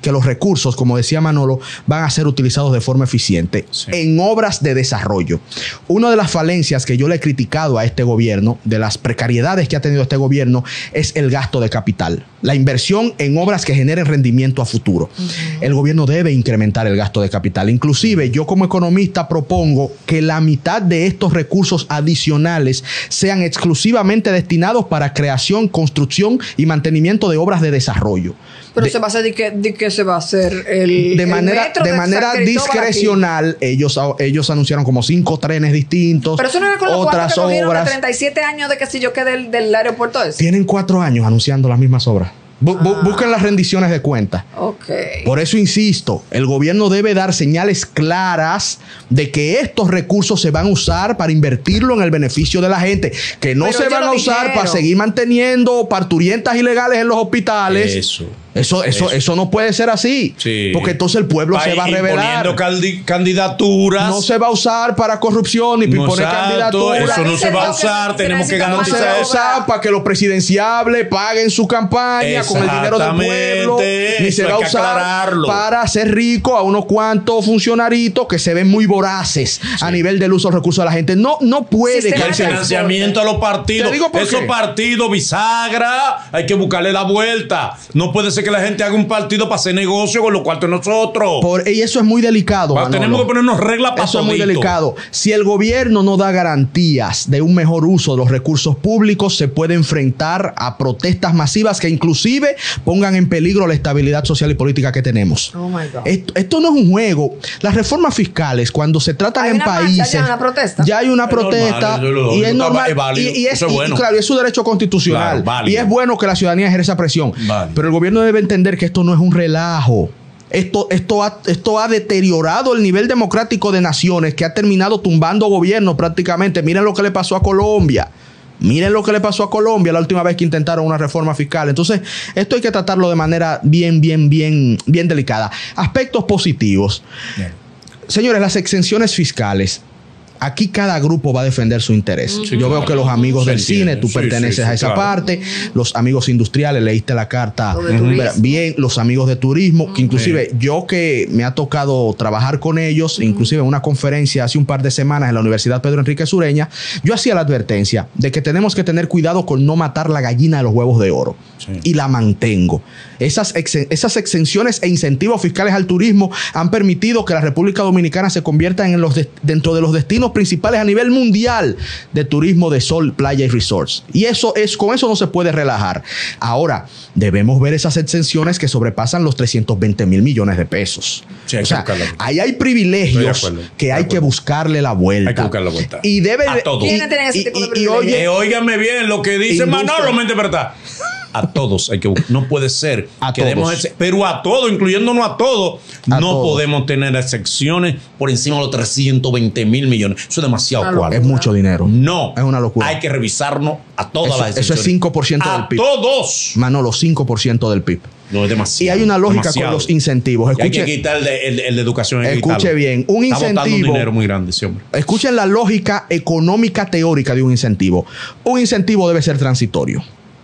que los recursos, como decía Manolo, van a ser utilizados de forma eficiente sí. en obras de desarrollo. Una de las falencias que yo le he criticado a este gobierno, de las precariedades que ha tenido este gobierno, es el gasto de capital. La inversión en obras que generen rendimiento a futuro. Uh-huh. El gobierno debe incrementar el gasto de capital. Inclusive, yo como economista propongo que la mitad de estos recursos adicionales sean exclusivamente destinados para creación, construcción y mantenimiento de obras de desarrollo. Pero de, se va a hacer, ¿de qué, de qué se va a hacer? El, de manera, el de manera discrecional, ellos, ellos anunciaron como cinco trenes distintos. Pero eso no era con los otras cuatro que obras. De treinta y siete años de que si yo quedé del, del aeropuerto ese. Tienen cuatro años anunciando las mismas obras. Bu- ah. Busquen las rendiciones de cuentas. Okay. Por eso insisto, el gobierno debe dar señales claras de que estos recursos se van a usar para invertirlo en el beneficio de la gente, que no Pero se van a usar dijeron. para seguir manteniendo parturientas ilegales en los hospitales. Eso. Eso, eso, eso. eso no puede ser así. Sí. Porque entonces el pueblo va se va a rebelar. Imponiendo candidaturas. No se va a usar para corrupción ni no imponer candidaturas. Eso no se va a usar. Que tenemos que garantizar. No se va a usar para que los presidenciables paguen su campaña con el dinero del pueblo. Ni se va a usar para hacer rico a unos cuantos funcionaritos que se ven muy voraces sí. a nivel del uso de los recursos de la gente. No, no puede. Sí, el financiamiento a los partidos. Esos partidos bisagra, hay que buscarle la vuelta. No puede ser que la gente haga un partido para hacer negocio con los cuartos de nosotros. Por, y eso es muy delicado. Bueno, tenemos que ponernos reglas para eso. Es muy delicado. Si el gobierno no da garantías de un mejor uso de los recursos públicos, se puede enfrentar a protestas masivas que inclusive pongan en peligro la estabilidad social y política que tenemos. Oh my God. Esto, esto no es un juego. Las reformas fiscales, cuando se tratan en países, marcha, ya hay una protesta. Ya hay una es protesta normal, y es normal. Es válido, y, y, es, eso es bueno. y, claro, es su derecho constitucional. Claro, y es bueno que la ciudadanía ejerza presión. Válido. Pero el gobierno debe entender que esto no es un relajo. Esto, esto, ha, esto ha deteriorado el nivel democrático de naciones, que ha terminado tumbando gobiernos prácticamente. Miren lo que le pasó a Colombia. Miren lo que le pasó a Colombia la última vez que intentaron una reforma fiscal. Entonces, esto hay que tratarlo de manera bien, bien, bien, bien delicada. Aspectos positivos. Bien. Señores, las exenciones fiscales. Aquí cada grupo va a defender su interés. Sí, Yo claro. veo que los amigos del cine, tú sí, perteneces sí, sí, a esa claro. parte, los amigos industriales, leíste la carta bien, los amigos de turismo, que inclusive sí. yo que me ha tocado trabajar con ellos, inclusive en una conferencia hace un par de semanas en la Universidad Pedro Enrique Sureña, yo hacía la advertencia de que tenemos que tener cuidado con no matar la gallina de los huevos de oro. Sí. Y la mantengo. Esas, ex, esas exenciones e incentivos fiscales al turismo han permitido que la República Dominicana se convierta en los de, dentro de los destinos principales a nivel mundial de turismo de sol, playa y resorts. Y eso es, con eso no se puede relajar. Ahora, debemos ver esas exenciones que sobrepasan los trescientos veinte mil millones de pesos. Sí, hay o sea, ahí hay privilegios que hay que buscarle la vuelta. Hay que buscarle la vuelta. Y debe a todos. ¿Quiénes tienen ese tipo de privilegios? Y, y, oye, óigame bien lo que dice Manolo, mente verdad. A todos hay que buscar. No puede ser a que todos. demos ese, pero a todos, incluyéndonos a todos, a no todos. podemos tener excepciones por encima de los trescientos veinte mil millones. Eso es demasiado cuarto. Es mucho dinero. No. Es una locura. Hay que revisarnos a todas eso, las excepciones. Eso es cinco por ciento a del P I B. A todos. Manolo, cinco por ciento del P I B. No, es demasiado. Y hay una lógica demasiado. con los incentivos. Escuche, hay que quitar el de, el, el de educación. Escuche bien. Un Está incentivo. Un dinero muy grande, sí, hombre. Escuchen la lógica económica teórica de un incentivo. Un incentivo debe ser transitorio,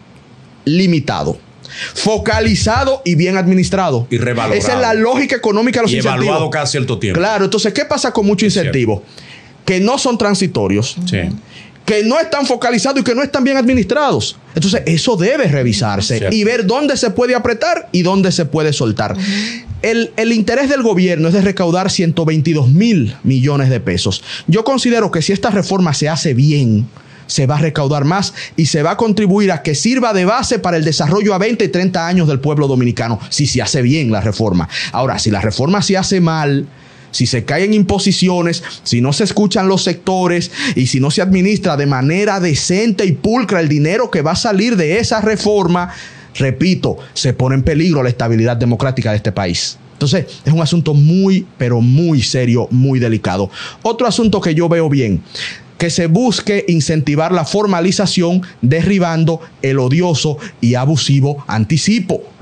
limitado, focalizado y bien administrado. Y revalorado. Esa es la lógica económica de los y incentivos. Evaluado cada cierto tiempo. Claro, entonces, ¿qué pasa con muchos incentivos? Que no son transitorios. Sí. Que no están focalizados y que no están bien administrados. Entonces, eso debe revisarse Cierto. y ver dónde se puede apretar y dónde se puede soltar. Uh-huh. El, el interés del gobierno es de recaudar ciento veintidós mil millones de pesos. Yo considero que si esta reforma se hace bien, se va a recaudar más y se va a contribuir a que sirva de base para el desarrollo a veinte y treinta años del pueblo dominicano, si se hace bien la reforma. Ahora, si la reforma se hace mal, si se caen imposiciones, si no se escuchan los sectores y si no se administra de manera decente y pulcra el dinero que va a salir de esa reforma, repito, se pone en peligro la estabilidad democrática de este país. Entonces, es un asunto muy, pero muy serio, muy delicado. Otro asunto que yo veo bien, que se busque incentivar la formalización derribando el odioso y abusivo anticipo.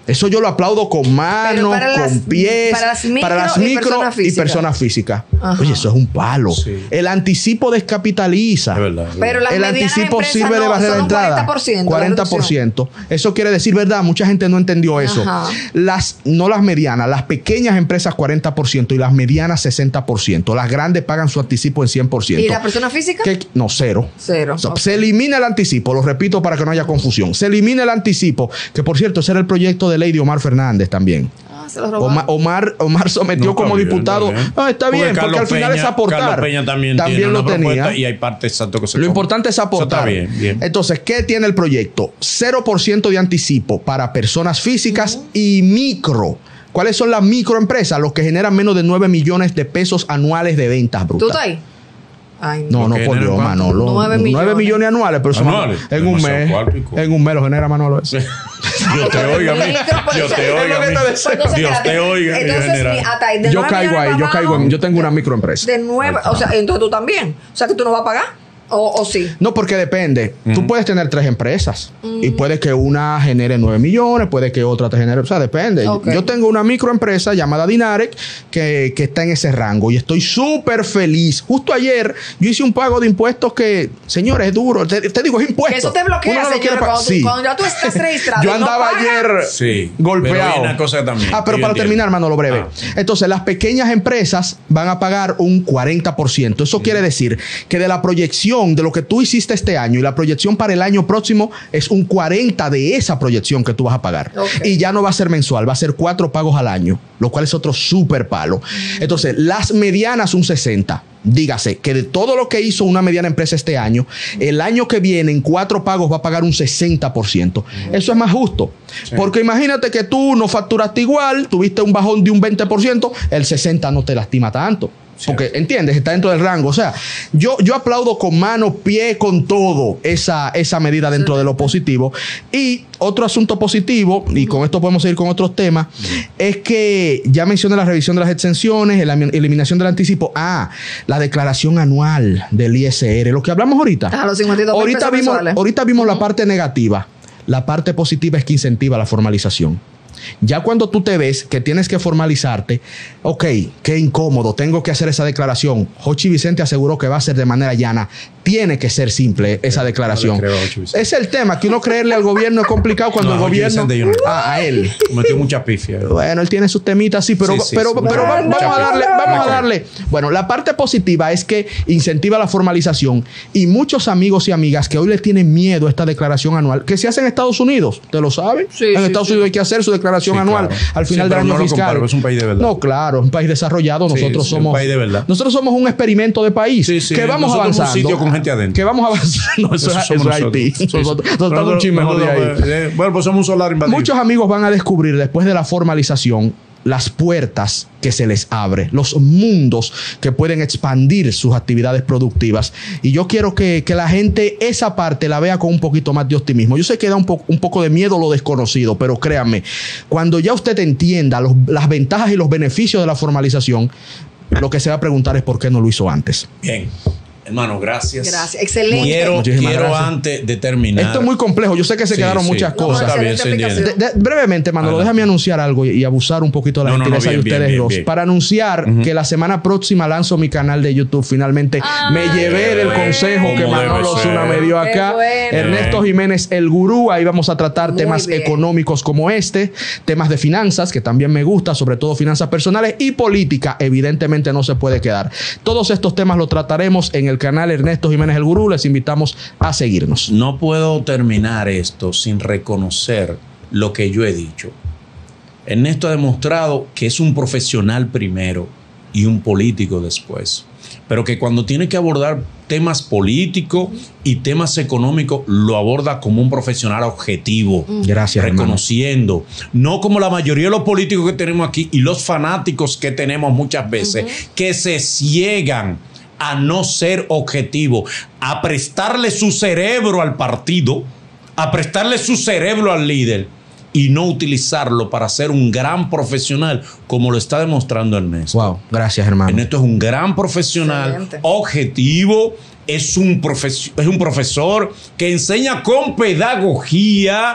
Eso yo lo aplaudo con manos, con las, pies, para las micro, para las micro y personas físicas. Personas físicas. Oye, eso es un palo. Sí. El anticipo descapitaliza. Es verdad. Pero las el anticipo sirve no, de barrera de entrada. cuarenta por ciento. cuarenta por ciento. Eso quiere decir, ¿verdad? Mucha gente no entendió eso. Ajá. Las, no las medianas, las pequeñas empresas cuarenta por ciento y las medianas sesenta por ciento. Las grandes pagan su anticipo en cien por ciento. ¿Y las personas físicas? ¿Qué? No, cero. Cero. O sea, okay. Se elimina el anticipo, lo repito para que no haya confusión. Se elimina el anticipo, que por cierto, ese era el proyecto de ley de Omar Fernández también. Ah, se lo Omar, Omar, Omar sometió no, como bien, diputado. No, no, está bien, porque, porque al final Peña, es aportar. Carlos Peña también, también tiene lo una tenía. Y hay parte exacto que se Lo come. importante es aportar. Eso está bien, bien. Entonces, ¿qué tiene el proyecto? cero por ciento de anticipo para personas físicas uh-huh. y micro. ¿Cuáles son las microempresas? Los que generan menos de nueve millones de pesos anuales de ventas brutas. ¿Tú estás ahí? Ay, no, no, por Dios, Manolo. nueve millones. millones anuales, pero eso anuales. Man, en un mes. Cuálpico. En un mes lo genera Manolo eso. Dios te oiga, Dios te oiga, Dios te oiga. Entonces, yo caigo ahí, yo caigo en, yo tengo una microempresa. De nueve, o sea, entonces tú también. O sea, que tú no vas a pagar. O, o sí. No, porque depende. Mm. Tú puedes tener tres empresas mm. y puede que una genere nueve millones, puede que otra te genere. O sea, depende. Okay. Yo tengo una microempresa llamada Dinarec que, que está en ese rango y estoy súper feliz. Justo ayer yo hice un pago de impuestos que, señores, es duro. Te, te digo, es impuesto. Que eso te bloquea, no señor, cuando, sí. cuando ya tú estás registrado. Yo andaba no ayer sí, golpeado. Pero una cosa también. Ah, pero para entiendo. terminar, Manolo, breve. Ah. Entonces, las pequeñas empresas van a pagar un cuarenta por ciento. Eso mm. quiere decir que de la proyección de lo que tú hiciste este año y la proyección para el año próximo es un cuarenta de esa proyección que tú vas a pagar. Okay. Y ya no va a ser mensual, va a ser cuatro pagos al año, lo cual es otro súper palo. Mm. Entonces, las medianas un sesenta. Dígase que de todo lo que hizo una mediana empresa este año, el año que viene en cuatro pagos va a pagar un sesenta por ciento. Mm. Eso es más justo. Sí. Porque imagínate que tú no facturaste igual, tuviste un bajón de un veinte por ciento, el sesenta no te lastima tanto. Porque, ¿entiendes? Está dentro del rango. O sea, yo, yo aplaudo con mano, pie, con todo esa, esa medida dentro sí. de lo positivo. Y otro asunto positivo, y con esto podemos seguir con otros temas, sí. es que ya mencioné la revisión de las exenciones, la eliminación del anticipo. Ah, la declaración anual del I S R. Lo que hablamos ahorita. Ah, los cincuenta y dos ahorita vimos, ahorita vimos uh-huh. la parte negativa. La parte positiva es que incentiva la formalización. Ya cuando tú te ves que tienes que formalizarte, ok, qué incómodo, tengo que hacer esa declaración. Jochi Vicente aseguró que va a ser de manera llana. Tiene que ser simple esa declaración. No es el tema, que uno creerle al gobierno es complicado cuando no, el gobierno... Vicente, no. ah, a él. Cometió mucha pifia. Bueno, él tiene sus temitas, sí, pero, sí, sí, pero, sí, pero sí, vamos, vamos a darle, vamos a darle. Bueno, la parte positiva es que incentiva la formalización y muchos amigos y amigas que hoy le tienen miedo a esta declaración anual, que se hace en Estados Unidos, ¿te lo saben? Sí, en sí, Estados sí. Unidos hay que hacer su declaración sí, anual claro. al final sí, del año no fiscal. Comparo, es un país de verdad. No, claro, es un país desarrollado. Nosotros sí, somos un país de verdad. Nosotros somos un experimento de país sí, sí, que vamos avanzando. Un sitio con gente adentro. Que vamos avanzando. No, eso, eso, eso es Haití. Sí, sí. Nosotros estamos un chisme de ahí. Eh, bueno, pues somos un solar invadido. Muchos amigos van a descubrir después de la formalización las puertas que se les abre, los mundos que pueden expandir sus actividades productivas. Y yo quiero que, que la gente esa parte la vea con un poquito más de optimismo. Yo sé que da un, po un poco de miedo lo desconocido, pero créanme, cuando ya usted entienda los, las ventajas y los beneficios de la formalización, lo que se va a preguntar es por qué no lo hizo antes. Bien. Hermano, gracias. Gracias, excelente. Quiero, quiero gracias. antes de terminar. Esto es muy complejo. Yo sé que se sí, quedaron sí. muchas no, cosas. Está bien, se de, de, brevemente, Manolo, déjame anunciar algo y, y abusar un poquito de la no, gentileza no, no, bien, de ustedes bien, dos. Bien, bien. Para anunciar uh-huh. que la semana próxima lanzo mi canal de YouTube. Finalmente Ay, me llevé del bueno, consejo que Manolo Osuna me dio acá. Bueno. Ernesto Jiménez, el gurú. Ahí vamos a tratar muy temas bien. económicos como este, temas de finanzas, que también me gusta, sobre todo finanzas personales, y política, evidentemente no se puede quedar. Todos estos temas los trataremos en el canal Ernesto Jiménez el Gurú. Les invitamos a seguirnos. No puedo terminar esto sin reconocer lo que yo he dicho. Ernesto ha demostrado que es un profesional primero y un político después, pero que cuando tiene que abordar temas políticos y temas económicos lo aborda como un profesional objetivo. Gracias, reconociendo, hermano. No como la mayoría de los políticos que tenemos aquí y los fanáticos que tenemos muchas veces, uh-huh. que se ciegan a no ser objetivo, a prestarle su cerebro al partido, a prestarle su cerebro al líder y no utilizarlo para ser un gran profesional como lo está demostrando Ernesto. Wow, gracias, hermano. Ernesto es un gran profesional, excelente. Objetivo, es un, es un profesor que enseña con pedagogía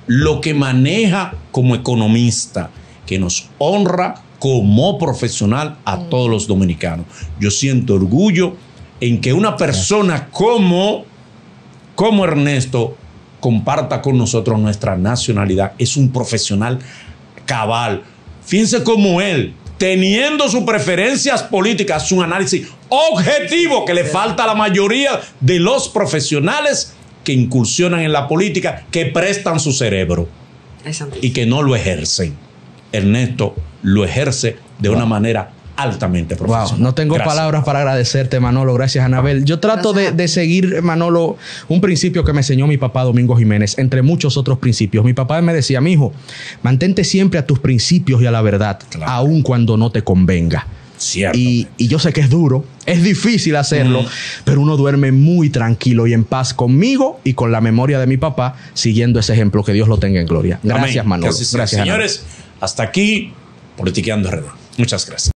lo que maneja como economista, que nos honra como profesional a todos los dominicanos. Yo siento orgullo en que una persona como, como Ernesto comparta con nosotros nuestra nacionalidad. Es un profesional cabal. Fíjense cómo él, teniendo sus preferencias políticas, su análisis objetivo que le falta a la mayoría de los profesionales que incursionan en la política, que prestan su cerebro y que no lo ejercen. Ernesto lo ejerce de wow. una manera altamente profesional. Wow, no tengo gracias. palabras para agradecerte, Manolo. Gracias, Anabel. Yo trato de, de seguir, Manolo, un principio que me enseñó mi papá Domingo Jiménez, entre muchos otros principios. Mi papá me decía, mijo, mantente siempre a tus principios y a la verdad, claro. aun cuando no te convenga. Cierto. Y, y yo sé que es duro, es difícil hacerlo, mm. pero uno duerme muy tranquilo y en paz conmigo y con la memoria de mi papá, siguiendo ese ejemplo. Que Dios lo tenga en gloria. Gracias, Amén. Manolo. Gracias, gracias, señores. Anabel. Hasta aquí, Politiqueando R D. Muchas gracias.